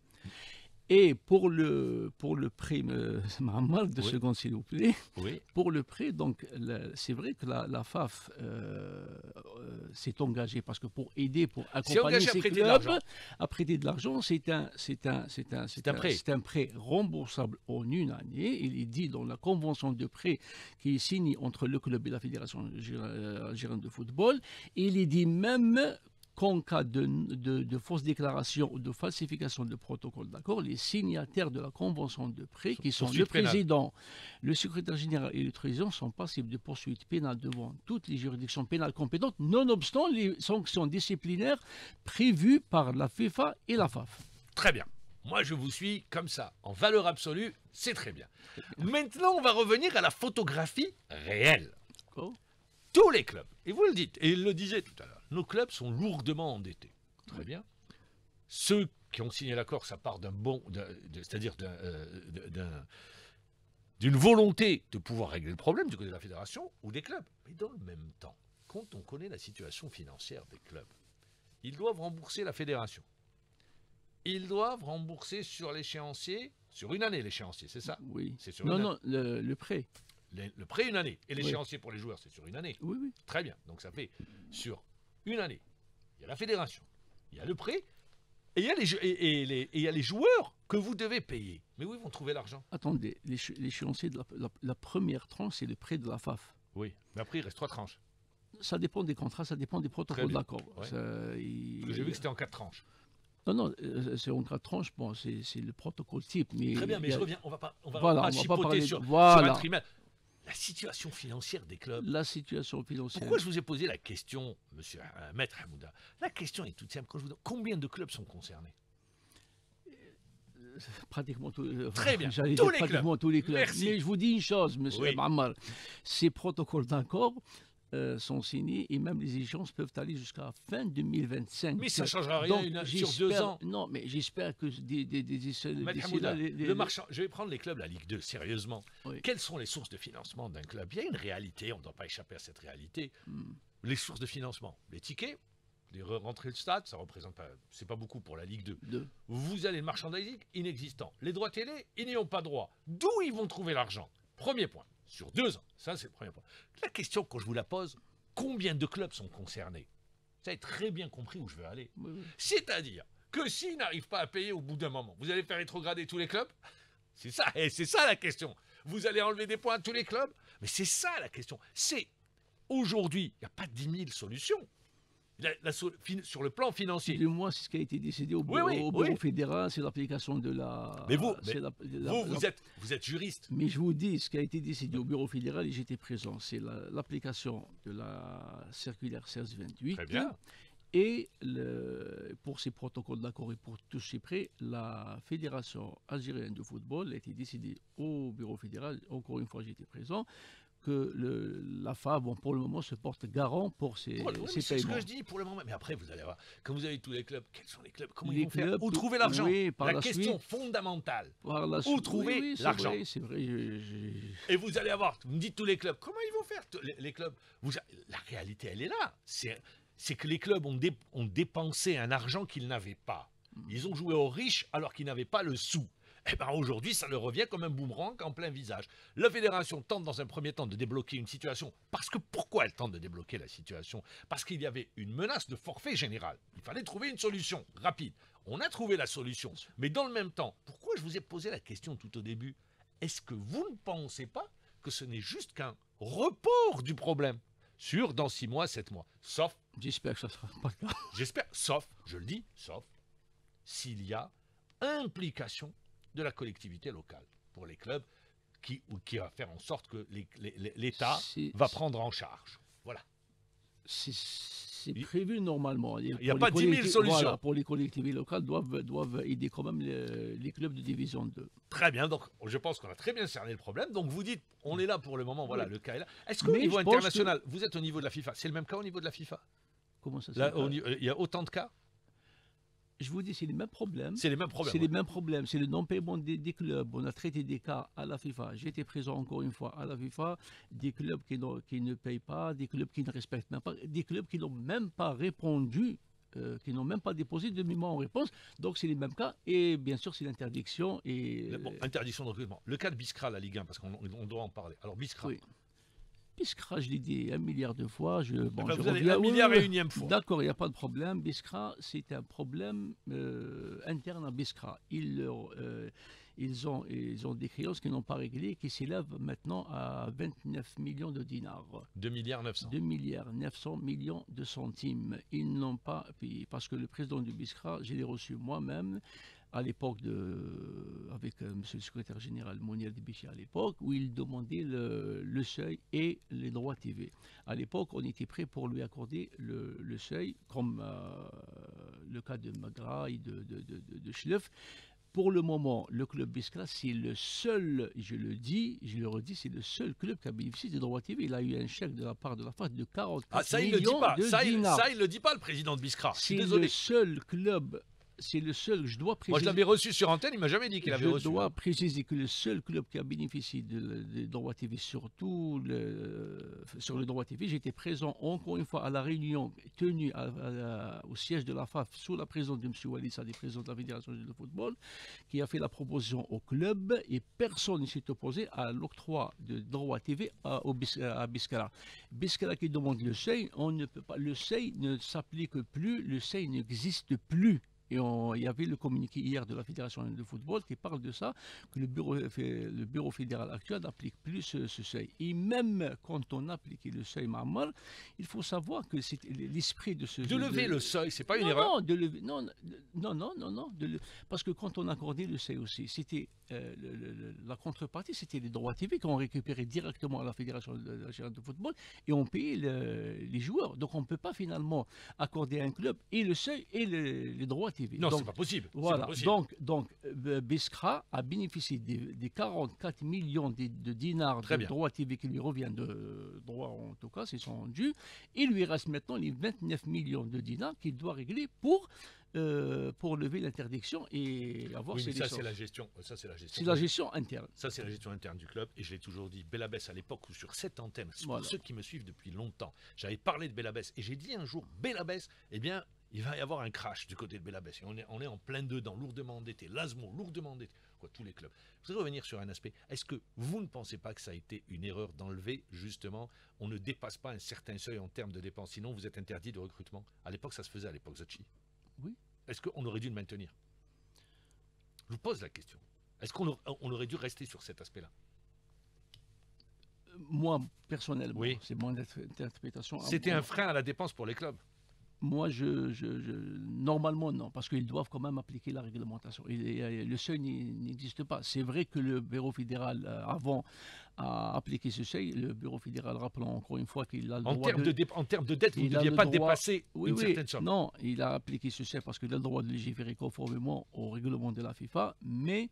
Et pour le, pour le prêt, euh, Mahamad, deux oui. secondes s'il vous plaît, oui. pour le prêt, donc c'est vrai que la, la F A F euh, euh, s'est engagée parce que pour aider, pour accompagner ces clubs à prêter de l'argent, c'est un, c'est un, c'est un, c'est un, un, un prêt remboursable en une année. Il est dit dans la convention de prêt qui est signée entre le club et la Fédération algérienne de football. Il est dit même qu'en cas de, de, de fausse déclaration ou de falsification de protocole d'accord, les signataires de la convention de prêt, qui sont le président, le secrétaire général et le président, sont passibles de poursuites pénales devant toutes les juridictions pénales compétentes, nonobstant les sanctions disciplinaires prévues par la FIFA et la F A F. Très bien. Moi, je vous suis comme ça. En valeur absolue, c'est très bien. Maintenant, on va revenir à la photographie réelle. Oh. Tous les clubs, et vous le dites, et il le disait tout à l'heure, nos clubs sont lourdement endettés. Très bien. Ceux qui ont signé l'accord, ça part d'un bon, c'est-à-dire d'une euh, volonté de pouvoir régler le problème du côté de la fédération ou des clubs. Mais dans le même temps, quand on connaît la situation financière des clubs, ils doivent rembourser la fédération. Ils doivent rembourser sur l'échéancier, sur une année l'échéancier, c'est ça? Oui. C'est sur non, une non, le, le prêt. Le, le prêt une année. Et l'échéancier oui. pour les joueurs, c'est sur une année. Oui, oui. Très bien. Donc ça fait sur une année. Il y a la fédération, il y a le prêt, et il y a les, et, et les, et il y a les joueurs que vous devez payer. Mais où ils vont trouver l'argent? Attendez, l'échéancier de la, la, la première tranche, c'est le prêt de la F A F. Oui, mais après il reste trois tranches. Ça dépend des contrats, ça dépend des protocoles d'accord. Ouais. Il... J'ai vu que c'était en quatre tranches. Non, non, c'est en quatre tranches, bon, c'est le protocole type. Mais très bien, mais a... je reviens, on va pas, on va voilà, pas on chipoter va pas parler... sur, voilà. sur un trimestre. La situation financière des clubs. La situation financière. Pourquoi je vous ai posé la question, monsieur euh, Maître Hamouda? La question est toute simple. Quand je vous demande, combien de clubs sont concernés? Pratiquement tous les Très bien. Tous les pratiquement clubs. tous les clubs. Merci. Mais je vous dis une chose, monsieur Oui. Mammar, ces protocoles d'accord euh, sont signés et même les échéances peuvent aller jusqu'à fin deux mille vingt-cinq. Mais ça ne changera rien Donc, une- sur deux j'espère- ans. Non, mais j'espère que des, des, des, des- Maître d'ici Hamouda, là, les- les- le marchand, je vais prendre les clubs, la Ligue deux, sérieusement. Oui. Quelles sont les sources de financement d'un club? Il y a une réalité, on ne doit pas échapper à cette réalité. Hmm. Les sources de financement, les tickets, les re- rentrées de stade, ça représente pas, c'est pas beaucoup pour la Ligue deux. Deux. Vous allez le merchandising, inexistant. Les droits télé, ils n'y ont pas droit. D'où ils vont trouver l'argent? Premier point, sur deux ans, ça c'est le premier point. La question, quand je vous la pose, combien de clubs sont concernés? Vous avez très bien compris où je veux aller. Oui, oui. C'est-à-dire que s'ils n'arrivent pas à payer au bout d'un moment, vous allez faire rétrograder tous les clubs? C'est ça, et c'est ça la question. Vous allez enlever des points à tous les clubs? Mais c'est ça la question. C'est, aujourd'hui, il n'y a pas dix mille solutions. La- la so- fin- sur le plan financier. Du moins, c'est ce qui a été décidé au Oui, bureau, oui, au bureau oui. fédéral, c'est l'application de la... Mais vous, c'est mais la- la- vous, vous la- êtes, vous êtes juriste. Mais je vous dis, ce qui a été décidé au bureau fédéral, et j'étais présent, c'est la- l'application de la circulaire seize vingt-huit. Très bien. Et le- pour ces protocoles d'accord et pour tous ces prêts, la Fédération algérienne de football a été décidée au bureau fédéral, encore une fois j'étais présent, que le, la F A, bon, pour le moment, se porte garant pour ces, Pour le- oui, ces mais c'est ce paiements. que je dis pour le moment. Mais après, vous allez voir, quand vous avez tous les clubs, quels sont les clubs? Comment Les ils vont faire? clubs, Où tout- trouver l'argent? oui, par La, la question suite. fondamentale. Par la Où suite- trouver oui, oui, c'est l'argent? vrai, C'est vrai, je- je- Et vous allez avoir, vous me dites tous les clubs, comment ils vont faire t- les, les clubs? Vous, La réalité, elle est là. C'est c'est que les clubs ont, dé- ont dépensé un argent qu'ils n'avaient pas. Ils ont joué aux riches alors qu'ils n'avaient pas le sou. Eh bien aujourd'hui, ça leur revient comme un boomerang en plein visage. La fédération tente dans un premier temps de débloquer une situation. Parce que pourquoi elle tente de débloquer la situation? Parce qu'il y avait une menace de forfait général. Il fallait trouver une solution rapide. On a trouvé la solution. Mais dans le même temps, pourquoi je vous ai posé la question tout au début? Est-ce que vous ne pensez pas que ce n'est juste qu'un report du problème sur dans six mois, sept mois? Sauf, j'espère que ça ne sera pas le cas. j'espère, sauf, je le dis, sauf, s'il y a implication de la collectivité locale pour les clubs qui, ou qui va faire en sorte que les- les- l'État C'est- va prendre en charge. Voilà. C'est c'est prévu normalement. Il y a pas dix mille solutions. Voilà, pour les collectivités locales, doivent, doivent aider quand même les, les clubs de division deux. Très bien, donc je pense qu'on a très bien cerné le problème. Donc vous dites, on est là pour le moment, voilà, Oui. le cas est là. Est-ce qu'au Mais niveau je pense international, vous êtes au niveau de la FIFA? C'est le même cas au niveau de la FIFA? Comment ça se Là, fait au niveau- Il y a autant de cas? Je vous dis, c'est les mêmes problèmes. C'est les mêmes problèmes, C'est ouais. les mêmes problèmes. C'est le non-paiement des, des clubs. On a traité des cas à la FIFA. J'étais présent encore une fois à la FIFA. Des clubs qui, n'ont- qui ne payent pas, des clubs qui ne respectent même pas, des clubs qui n'ont même pas répondu, euh, qui n'ont même pas déposé de mémoire en réponse. Donc c'est les mêmes cas. Et bien sûr, c'est l'interdiction. Et Le- bon, interdiction de recrutement. Le cas de Biskra, la Ligue un, parce qu'on on doit en parler. Alors Biskra, Oui. Biskra, je l'ai dit un milliard de fois. Je, bon, ben, je vous allez reviens- un oui, milliard oui, et unième fois. D'accord, il n'y a pas de problème. Biskra, c'est un problème euh, interne à Biskra. Ils, leur, euh, ils, ont, ils ont des créances qui n'ont pas réglées, qui s'élèvent maintenant à vingt-neuf millions de dinars. deux milliards neuf cents. deux milliards neuf cents millions de centimes. Ils n'ont pas payé. Parce que le président du Biskra, je l'ai reçu moi-même à l'époque de, avec euh, monsieur le secrétaire général Mounir Debichi à l'époque, où il demandait le, le seuil et les droits T V. À l'époque, on était prêt pour lui accorder le, le seuil, comme euh, le cas de Magra et de, de, de, de, de Schleff. Pour le moment, le club Biskra, c'est le seul, je le dis, je le redis, c'est le seul club qui a bénéficié des droits T V. Il a eu un chèque de la part de la F A de quarante-quatre Ah, ça, il le dit millions pas. de Ça, il, dinars. ça, il le dit pas, le président de Biskra. Je suis C'est désolé. le seul club, c'est le seul, je dois préciser. Moi, je l'avais reçu sur antenne, il m'a jamais dit qu'il avait Je reçu. dois préciser que le seul club qui a bénéficié de- des droits T V, surtout le, sur le droit T V, j'étais présent encore une fois à la réunion tenue à- à- au siège de la F A F sous la présidence de M. Walid Sadi, président de la Fédération de football, qui a fait la proposition au club et personne ne s'est opposé à l'octroi de droits T V à, au Bis- à Biskra. Biskra qui demande le seuil, on ne peut pas, le seuil ne s'applique plus, le seuil n'existe plus. Et on- il y avait le communiqué hier de la Fédération de football qui parle de ça, que le bureau, le bureau fédéral actuel n'applique plus ce, ce seuil. Et même quand on appliquait le seuil Mammar, il faut savoir que c'est l'esprit de ce... De lever le seuil, c'est pas une non, erreur. Non, de lever, non, non, non, non, non, de le- parce que quand on accordait le seuil aussi, c'était euh, le, le, la contrepartie, c'était les droits T V qu'on récupérait directement à la Fédération algérienne de football et on payait le, les joueurs. Donc on ne peut pas finalement accorder à un club et le seuil et le, les droits T V. Non, donc, c'est pas possible. Voilà. Pas possible. Donc, donc euh, Biskra a bénéficié des, des quarante-quatre millions de, de dinars Très de bien. droits T V qui lui reviennent de droits en tout cas, c'est son dû. Il lui reste maintenant les vingt-neuf millions de dinars qu'il doit régler pour Euh, pour lever l'interdiction et avoir oui, ses mais ça licences. c'est la gestion. Ça c'est la gestion. C'est la gestion interne. Ça c'est la gestion interne du club et je l'ai toujours dit. Belabès à l'époque où sur cette antenne, pour Voilà. ceux qui me suivent depuis longtemps, j'avais parlé de Belabès et j'ai dit un jour Belabès, eh bien il va y avoir un crash du côté de Belabès. Et on est, on est en plein dedans, lourdement endetté. L'Asmo, lourdement endetté. Quoi, tous les clubs. Je voudrais revenir sur un aspect. Est-ce que vous ne pensez pas que ça a été une erreur d'enlever justement, on ne dépasse pas un certain seuil en termes de dépenses, sinon vous êtes interdit de recrutement. À l'époque ça se faisait à l'époque Zachi. Oui. Est-ce qu'on aurait dû le maintenir? Je vous pose la question. Est-ce qu'on aurait, on aurait dû rester sur cet aspect-là? Moi, personnellement, oui. c'est mon interprétation. C'était un frein à la dépense pour les clubs? Moi, je, je, je, normalement, non, parce qu'ils doivent quand même appliquer la réglementation. Et, le seuil n'existe pas. C'est vrai que le bureau fédéral, avant, a appliqué ce seuil. Le bureau fédéral, rappelons encore une fois qu'il a le en droit termes de... de... En termes de dette, vous ne deviez pas droit... dépasser oui, une oui, certaine somme. Non, il a appliqué ce seuil parce qu'il a le droit de légiférer conformément au règlement de la FIFA, mais...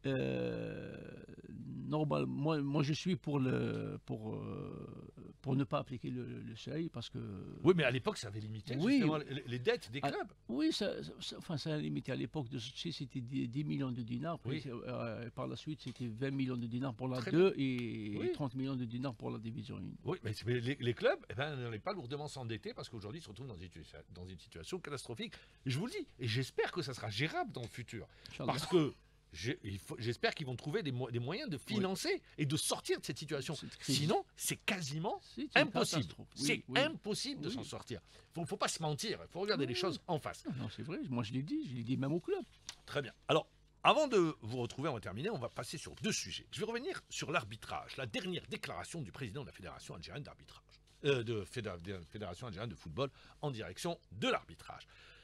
Euh, normal, moi, moi je suis pour, le, pour, euh, pour ne pas appliquer le, le seuil parce que... Oui, mais à l'époque ça avait limité oui, justement les, les dettes des clubs. À, oui, ça, ça, enfin, ça a limité. À l'époque de Sochi, c'était dix millions de dinars. Oui. Puis, euh, par la suite, c'était vingt millions de dinars pour la Très deux bien. et oui. trente millions de dinars pour la division un. Oui, mais, mais les, les clubs eh ben, n'allaient pas lourdement s'endetter parce qu'aujourd'hui ils se retrouvent dans une, dans une situation catastrophique. Et je vous le dis, et j'espère que ça sera gérable dans le futur. Inch'Allah. Parce que j'espère qu'ils vont trouver des, mo des moyens de financer oui. et de sortir de cette situation. Sinon, c'est quasiment impossible. C'est oui, oui. impossible de oui. s'en sortir. Il ne faut pas se mentir, il faut regarder les choses en face. Non, c'est vrai, moi je l'ai dit, je l'ai dit même au club. Très bien. Alors, avant de vous retrouver, on va terminer, on va passer sur deux sujets. Je vais revenir sur l'arbitrage, la dernière déclaration du président de la Fédération algérienne d'arbitrage, euh, de, Fédé de Fédération algérienne de football en direction de l'arbitrage.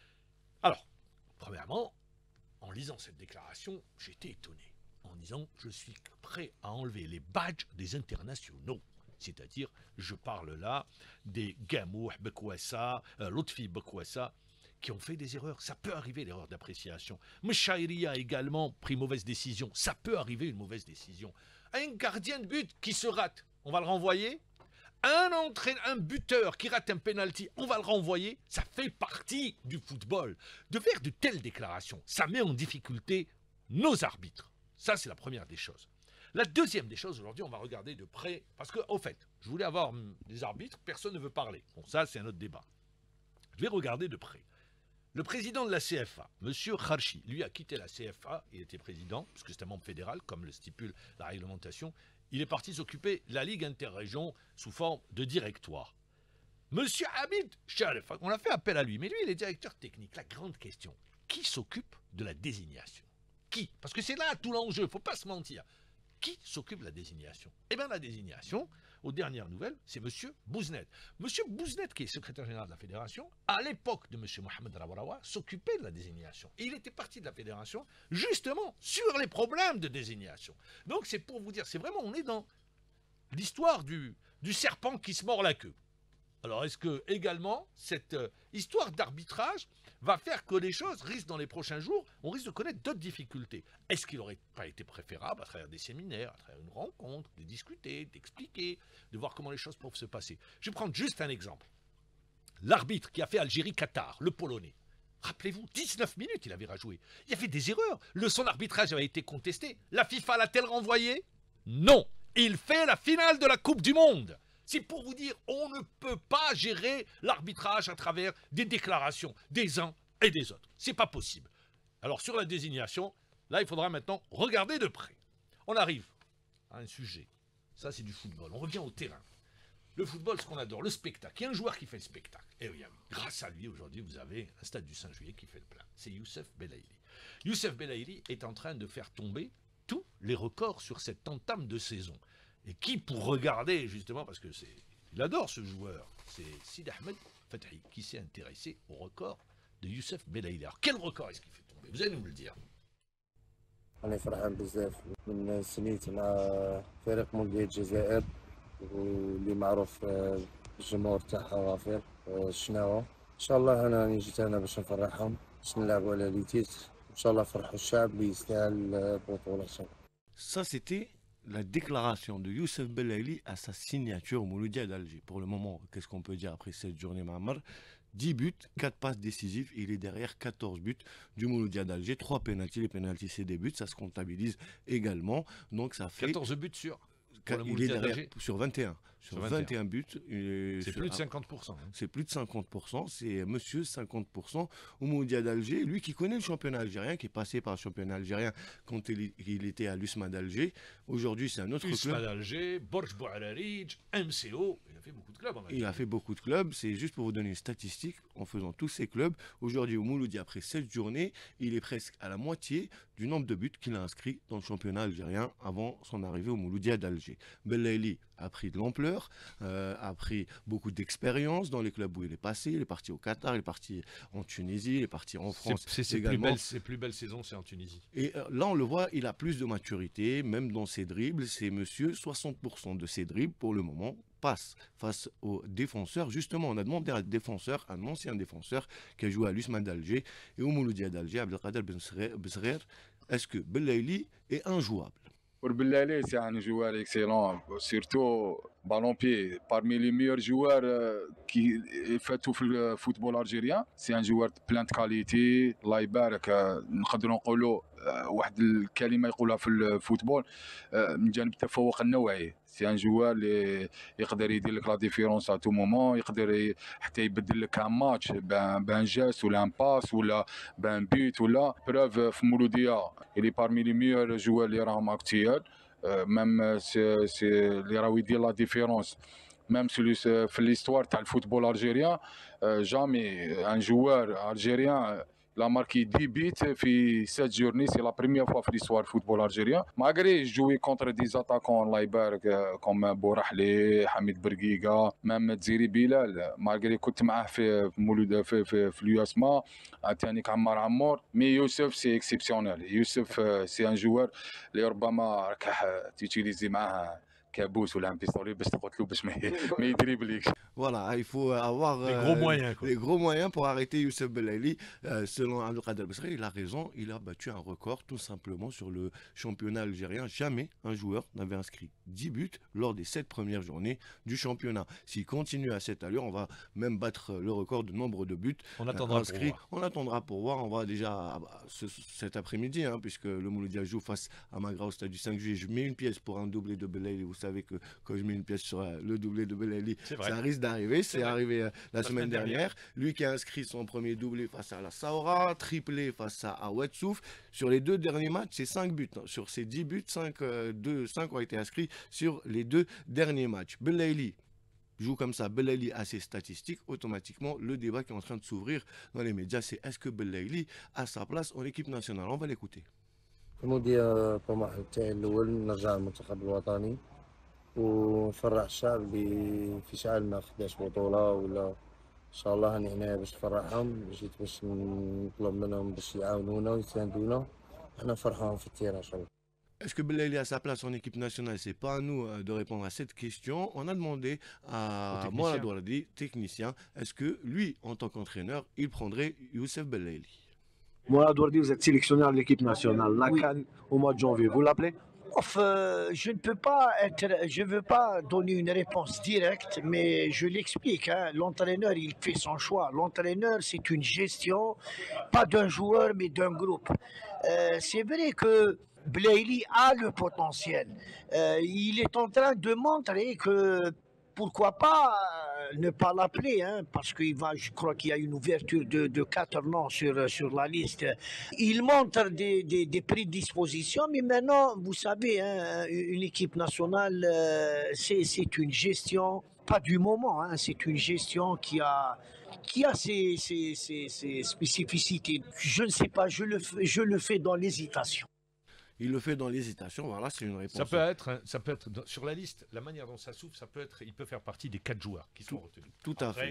Alors, premièrement, en lisant cette déclaration, j'étais étonné en disant je suis prêt à enlever les badges des internationaux. C'est-à-dire, je parle là des Gamouh, Bekwassa, euh, Lotfi Bekwassa, qui ont fait des erreurs. Ça peut arriver, l'erreur d'appréciation. Mchairi a également pris mauvaise décision. Ça peut arriver, une mauvaise décision. Un gardien de but qui se rate, on va le renvoyer. Un, entraîne, un buteur qui rate un penalty, on va le renvoyer. Ça fait partie du football. De faire de telles déclarations, ça met en difficulté nos arbitres. Ça, c'est la première des choses. La deuxième des choses, aujourd'hui, on va regarder de près. Parce que, au fait, je voulais avoir hum, des arbitres, personne ne veut parler. Bon, ça, c'est un autre débat. Je vais regarder de près. Le président de la C F A, M. Kharchi, lui a quitté la C F A, il était président, puisque c'est un membre fédéral, comme le stipule la réglementation. Il est parti s'occuper de la Ligue interrégion sous forme de directoire. Monsieur Hamid Sharif, on a fait appel à lui, mais lui, il est directeur technique. La grande question, qui s'occupe de la désignation? Qui? Parce que c'est là tout l'enjeu, il ne faut pas se mentir. Qui s'occupe de la désignation? Eh bien, la désignation, aux dernières nouvelles, c'est M. Bouznet. M. Bouznet, qui est secrétaire général de la fédération, à l'époque de M. Mohamed Rawarawa, s'occupait de la désignation. Et il était parti de la fédération, justement, sur les problèmes de désignation. Donc, c'est pour vous dire, c'est vraiment, on est dans l'histoire du, du serpent qui se mord la queue. Alors, est-ce que, également, cette euh, histoire d'arbitrage va faire que les choses risquent, dans les prochains jours, on risque de connaître d'autres difficultés? Est-ce qu'il n'aurait pas été préférable, à travers des séminaires, à travers une rencontre, de discuter, d'expliquer, de voir comment les choses peuvent se passer? Je vais prendre juste un exemple. L'arbitre qui a fait Algérie-Qatar, le Polonais, rappelez-vous, dix-neuf minutes il avait rajoué. Il y avait des erreurs. Le, son arbitrage avait été contesté. La FIFA l'a-t-elle renvoyé? Non. Il fait la finale de la Coupe du Monde. C'est pour vous dire, on ne peut pas gérer l'arbitrage à travers des déclarations des uns et des autres. C'est pas possible. Alors sur la désignation, là il faudra maintenant regarder de près. On arrive à un sujet. Ça c'est du football. On revient au terrain. Le football, ce qu'on adore, le spectacle. Il y a un joueur qui fait le spectacle. Et oui, grâce à lui, aujourd'hui, vous avez un stade du cinq juillet qui fait le plein. C'est Youssef Belaïli. Youssef Belaïli est en train de faire tomber tous les records sur cette entame de saison. Et qui, pour regarder, justement, parce que c'est, il adore ce joueur, c'est Sid Ahmed Fatahi, qui s'est intéressé au record de Youssef Belaïli. Alors, quel record est-ce qu'il fait tomber? Vous allez nous le dire. أنا فرحان بزاف من سنيت مع فريق مونديال الجزائر واللي معروف بالجمهور تاعها غافر الشناوة. إن شاء الله أنا راني جيت هنا باش نفرحهم باش نلعبوا على لي تيتر. إن شاء الله فرحوا الشعب اللي يستاهل البطولة. Ça, c'était la déclaration de Youssef Belaïli à sa signature au Mouloudia d'Alger. Pour le moment, qu'est-ce qu'on peut dire après cette journée, Mamar? dix buts, quatre passes décisives, il est derrière quatorze buts du Mouloudia d'Alger, trois pénaltys, les pénaltys c'est des buts, ça se comptabilise également. Donc ça fait quatorze buts sur pour le il est Mouloudia derrière d'Alger. sur vingt et un. Sur vingt et un buts. C'est plus de cinquante pour cent. Hein. C'est plus de cinquante pour cent. C'est monsieur cinquante pour cent au Mouloudia d'Alger. Lui qui connaît le championnat algérien, qui est passé par le championnat algérien quand il, il était à l'U S M A d'Alger. Aujourd'hui, c'est un autre U S M A club. d'Alger, Borj Bouararij, M C O. Il a fait beaucoup de clubs en Algérie. Il a fait beaucoup de clubs. C'est juste pour vous donner une statistique. En faisant tous ces clubs, aujourd'hui au Mouloudia, après sept journées, il est presque à la moitié du nombre de buts qu'il a inscrits dans le championnat algérien avant son arrivée au Mouloudia d'Alger. Belaïli a pris de l'ampleur, euh, a pris beaucoup d'expérience dans les clubs où il est passé. Il est parti au Qatar, il est parti en Tunisie, il est parti en France. C'est ses plus belles, ses plus belles saisons, c'est en Tunisie. Et euh, là, on le voit, il a plus de maturité, même dans ses dribbles. C'est monsieur, soixante pour cent de ses dribbles, pour le moment, passe face aux défenseurs. Justement, on a demandé à un défenseur, un ancien défenseur, qui a joué à l'U S M A d'Alger et au Mouloudia d'Alger, Abdelkader Bensgher, est-ce que Belaïli est injouable? Pour Belaïli, c'est un joueur excellent, surtout ballon pied, parmi les meilleurs joueurs qui فاتوا في الفوتبول algérien. C'est un joueur plein de qualité. الله يبارك نقدروا نقولوا واحد الكلمه يقولها في الفوتبول من جانب التفوق النوعي. سي ان جوار اللي يقدر يدير لك لا ديفيرونس ا تو مومون، يقدر حتى يبدل لك ان ماتش بان جاست ولا ان باس ولا بان بيت ولا بروف في مولوديا. اللي بارمي لي ميور جوار اللي راهم اكتيال ميم سي سي اللي راهو يدير لا ديفيرونس ميم في ليستوار تاع الفوتبول الجيريان. جامي ان جوار الجيريان la marqué dix buts في sept journées, c'est la première fois في l'histoire du football algérien. Malgré jouer contre des attaquants الله يبارك comme بورحلي، حميد برقيقة، même تزيري بلال، malgré كنت معاه في مولود في في في اليو اس ما، ثاني عمار عمور، مي يوسف سي اكسيبسيونيل. يوسف سي ان جوار اللي ربما راك تيتيليزي معاه كابوس ولا un pistolet باش تقتلو باش ما يدريبليكش. Voilà, il faut avoir les gros euh, moyens, quoi. les gros moyens pour arrêter Youssef Belaïli. Euh, selon Abdelkader Bensgher, il a raison, il a battu un record tout simplement sur le championnat algérien. Jamais un joueur n'avait inscrit dix buts lors des sept premières journées du championnat. S'il continue à cette allure, on va même battre le record de nombre de buts on attendra inscrits. Pour on attendra pour voir. On va déjà ce, cet après-midi, hein, puisque le Mouloudia joue face à Magra au stade du cinq juillet. Je mets une pièce pour un doublé de Belaïli. Vous savez que quand je mets une pièce sur le doublé de Belaïli, ça risque d'arriver. C'est arrivé euh, la, la semaine, semaine dernière. dernière. Lui qui a inscrit son premier doublé face à la Saoura, triplé face à, à Ouedsouf. Sur les deux derniers matchs, c'est cinq buts. Sur ces dix buts, cinq, euh, deux, cinq ont été inscrits sur les deux derniers matchs. Belaïli joue comme ça. Belaïli a ses statistiques. Automatiquement, le débat qui est en train de s'ouvrir dans les médias, c'est est-ce que Belaïli a sa place en équipe nationale? On va l'écouter. الموديا طموح تاعي الاول نرجع للمنتخب الوطني ونفرح الشعب اللي في شعلنا في حداش بطولة ولا ان شاء الله راني هنا باش نفرحهم. جيت باش نطلب منهم باش يعاونونا ويساندونا، احنا نفرحوهم في التيران ان شاء الله. Est-ce que Belaïli a sa place en équipe nationale? C'est pas à nous de répondre à cette question. On a demandé à Mourad Ouardi, technicien, est-ce que lui, en tant qu'entraîneur, il prendrait Youssef Belaïli? Mourad Ouardi, vous êtes sélectionneur de l'équipe nationale. La oui. CAN au mois de janvier, vous l'appelez? Euh, je ne peux pas être, je veux pas donner une réponse directe, mais je l'explique. Hein. L'entraîneur, il fait son choix. L'entraîneur, c'est une gestion, pas d'un joueur, mais d'un groupe. Euh, c'est vrai que Belaïli a le potentiel. Euh, il est en train de montrer que pourquoi pas euh, ne pas l'appeler, hein, parce qu'il va, je crois qu'il y a une ouverture de, de quatre noms sur, sur la liste. Il montre des, des, des prédispositions, mais maintenant, vous savez, hein, une équipe nationale, euh, c'est une gestion, pas du moment, hein, c'est une gestion qui a, qui a ses, ses, ses, ses spécificités. Je ne sais pas, je le, je le fais dans l'hésitation. Il le fait dans l'hésitation, voilà, c'est une réponse. Ça peut être, ça peut être sur la liste, la manière dont ça s'ouvre, ça peut être, il peut faire partie des quatre joueurs qui sont tout, retenus. Tout à Après, fait.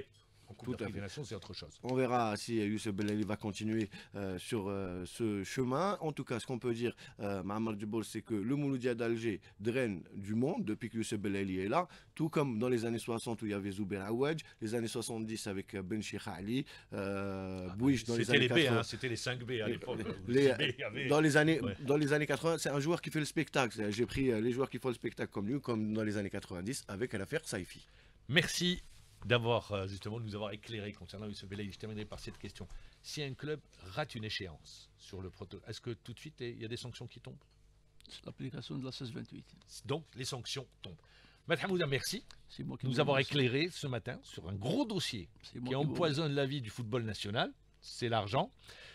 En Coupe Tout à d'Afrique fait. des Nations, c'est autre chose. On verra si Youssef Bellali va continuer euh, sur euh, ce chemin. En tout cas, ce qu'on peut dire, euh, Mahamar Djiboul, c'est que le Mouloudia d'Alger draine du monde depuis que Youssef Bellali est là. Tout comme dans les années soixante où il y avait Zouber Aouadj, les années soixante-dix avec Ben Cheikh Ali, euh, ah, Bouich dans les années les quatre-vingts. B, hein, c'était les cinq B à l'époque. Les, avait... dans, les années, ouais. dans les années quatre-vingts, c'est un joueur qui fait le spectacle. J'ai pris euh, les joueurs qui font le spectacle comme lui, comme dans les années quatre-vingt-dix avec l'affaire Saifi. Merci d'avoir euh, justement nous avoir éclairé concernant Youssef Bellali. Je terminerai par cette question. Si un club rate une échéance sur le protocole, est-ce que tout de suite il y a des sanctions qui tombent? C'est l'application de la seize vingt-huit. Donc les sanctions tombent. Maître Hamouda, merci de moi nous avoir éclairé ce matin sur un gros dossier qui, qui empoisonne vous... la vie du football national. C'est l'argent.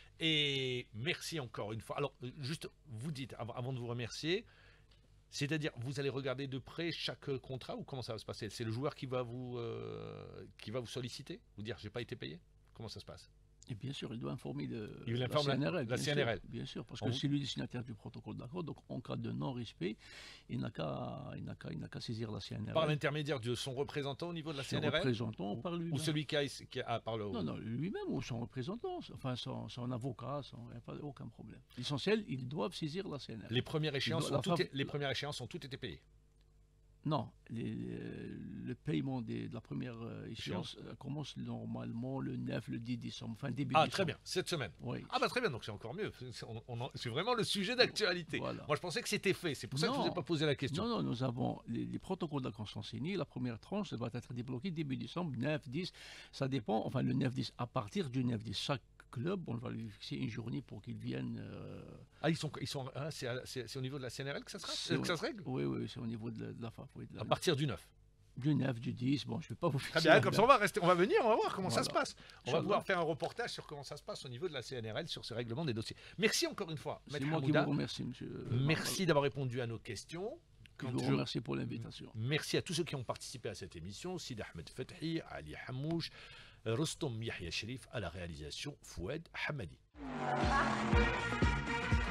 Et merci encore une fois. Alors, juste, vous dites, avant de vous remercier, c'est-à-dire, vous allez regarder de près chaque contrat ou comment ça va se passer? C'est le joueur qui va vous, euh, qui va vous solliciter? Vous dire, j'ai pas été payé? Comment ça se passe? Et bien sûr, il doit informer de il la C N R L. La C N R L. Sûr, bien sûr, parce que c'est lui le signataire du protocole d'accord. Donc, en cas de non-respect, il n'a qu'à qu'à saisir la C N R L. Par l'intermédiaire de son représentant au niveau de la C N R L? Son représentant, par lui. Ou celui qui a, qui a par le... Non, non, lui-même ou son représentant, enfin son, son avocat, il n'y a pas aucun problème. L'essentiel, ils doivent saisir la C N R L. Les premières échéances, doivent, ont, toutes, les, les premières échéances ont toutes été payées? Non, les, le paiement des, de la première échéance euh, commence normalement le neuf, le dix décembre, enfin début ah, décembre. Ah, très bien, cette semaine. Oui. Ah, bah très bien, donc c'est encore mieux. C'est vraiment le sujet d'actualité. Voilà. Moi, je pensais que c'était fait, c'est pour ça non. que je ne vous ai pas posé la question. Non, non, nous avons les, les protocoles d'accord sont signés. La première tranche va être débloquée début décembre, neuf, dix. Ça dépend, enfin le neuf, dix, à partir du neuf, dix. Chaque club, on va lui fixer une journée pour qu'ils viennent. Euh... Ah, ils sont, ils sont, hein, c'est au niveau de la C N R L que ça, sera, que oui. ça se règle? Oui, oui, c'est au niveau de la, de la F A F. Oui, de la... À partir du neuf? Du neuf, du dix, bon, je ne vais pas vous fixer. Très bien, comme ça on va rester, on va venir, on va voir comment voilà. ça se passe. On va pouvoir va. faire un reportage sur comment ça se passe au niveau de la C N R L, sur ce règlement des dossiers. Merci encore une fois, Maître Hamouda. Qui vous remercie, monsieur. Merci d'avoir répondu à nos questions. Je vous remercie pour l'invitation. Merci à tous ceux qui ont participé à cette émission. Sid Ahmed Fethi, Ali Hamouche, Rostom Yahya Sherif à la réalisation, Fouad Hamadi.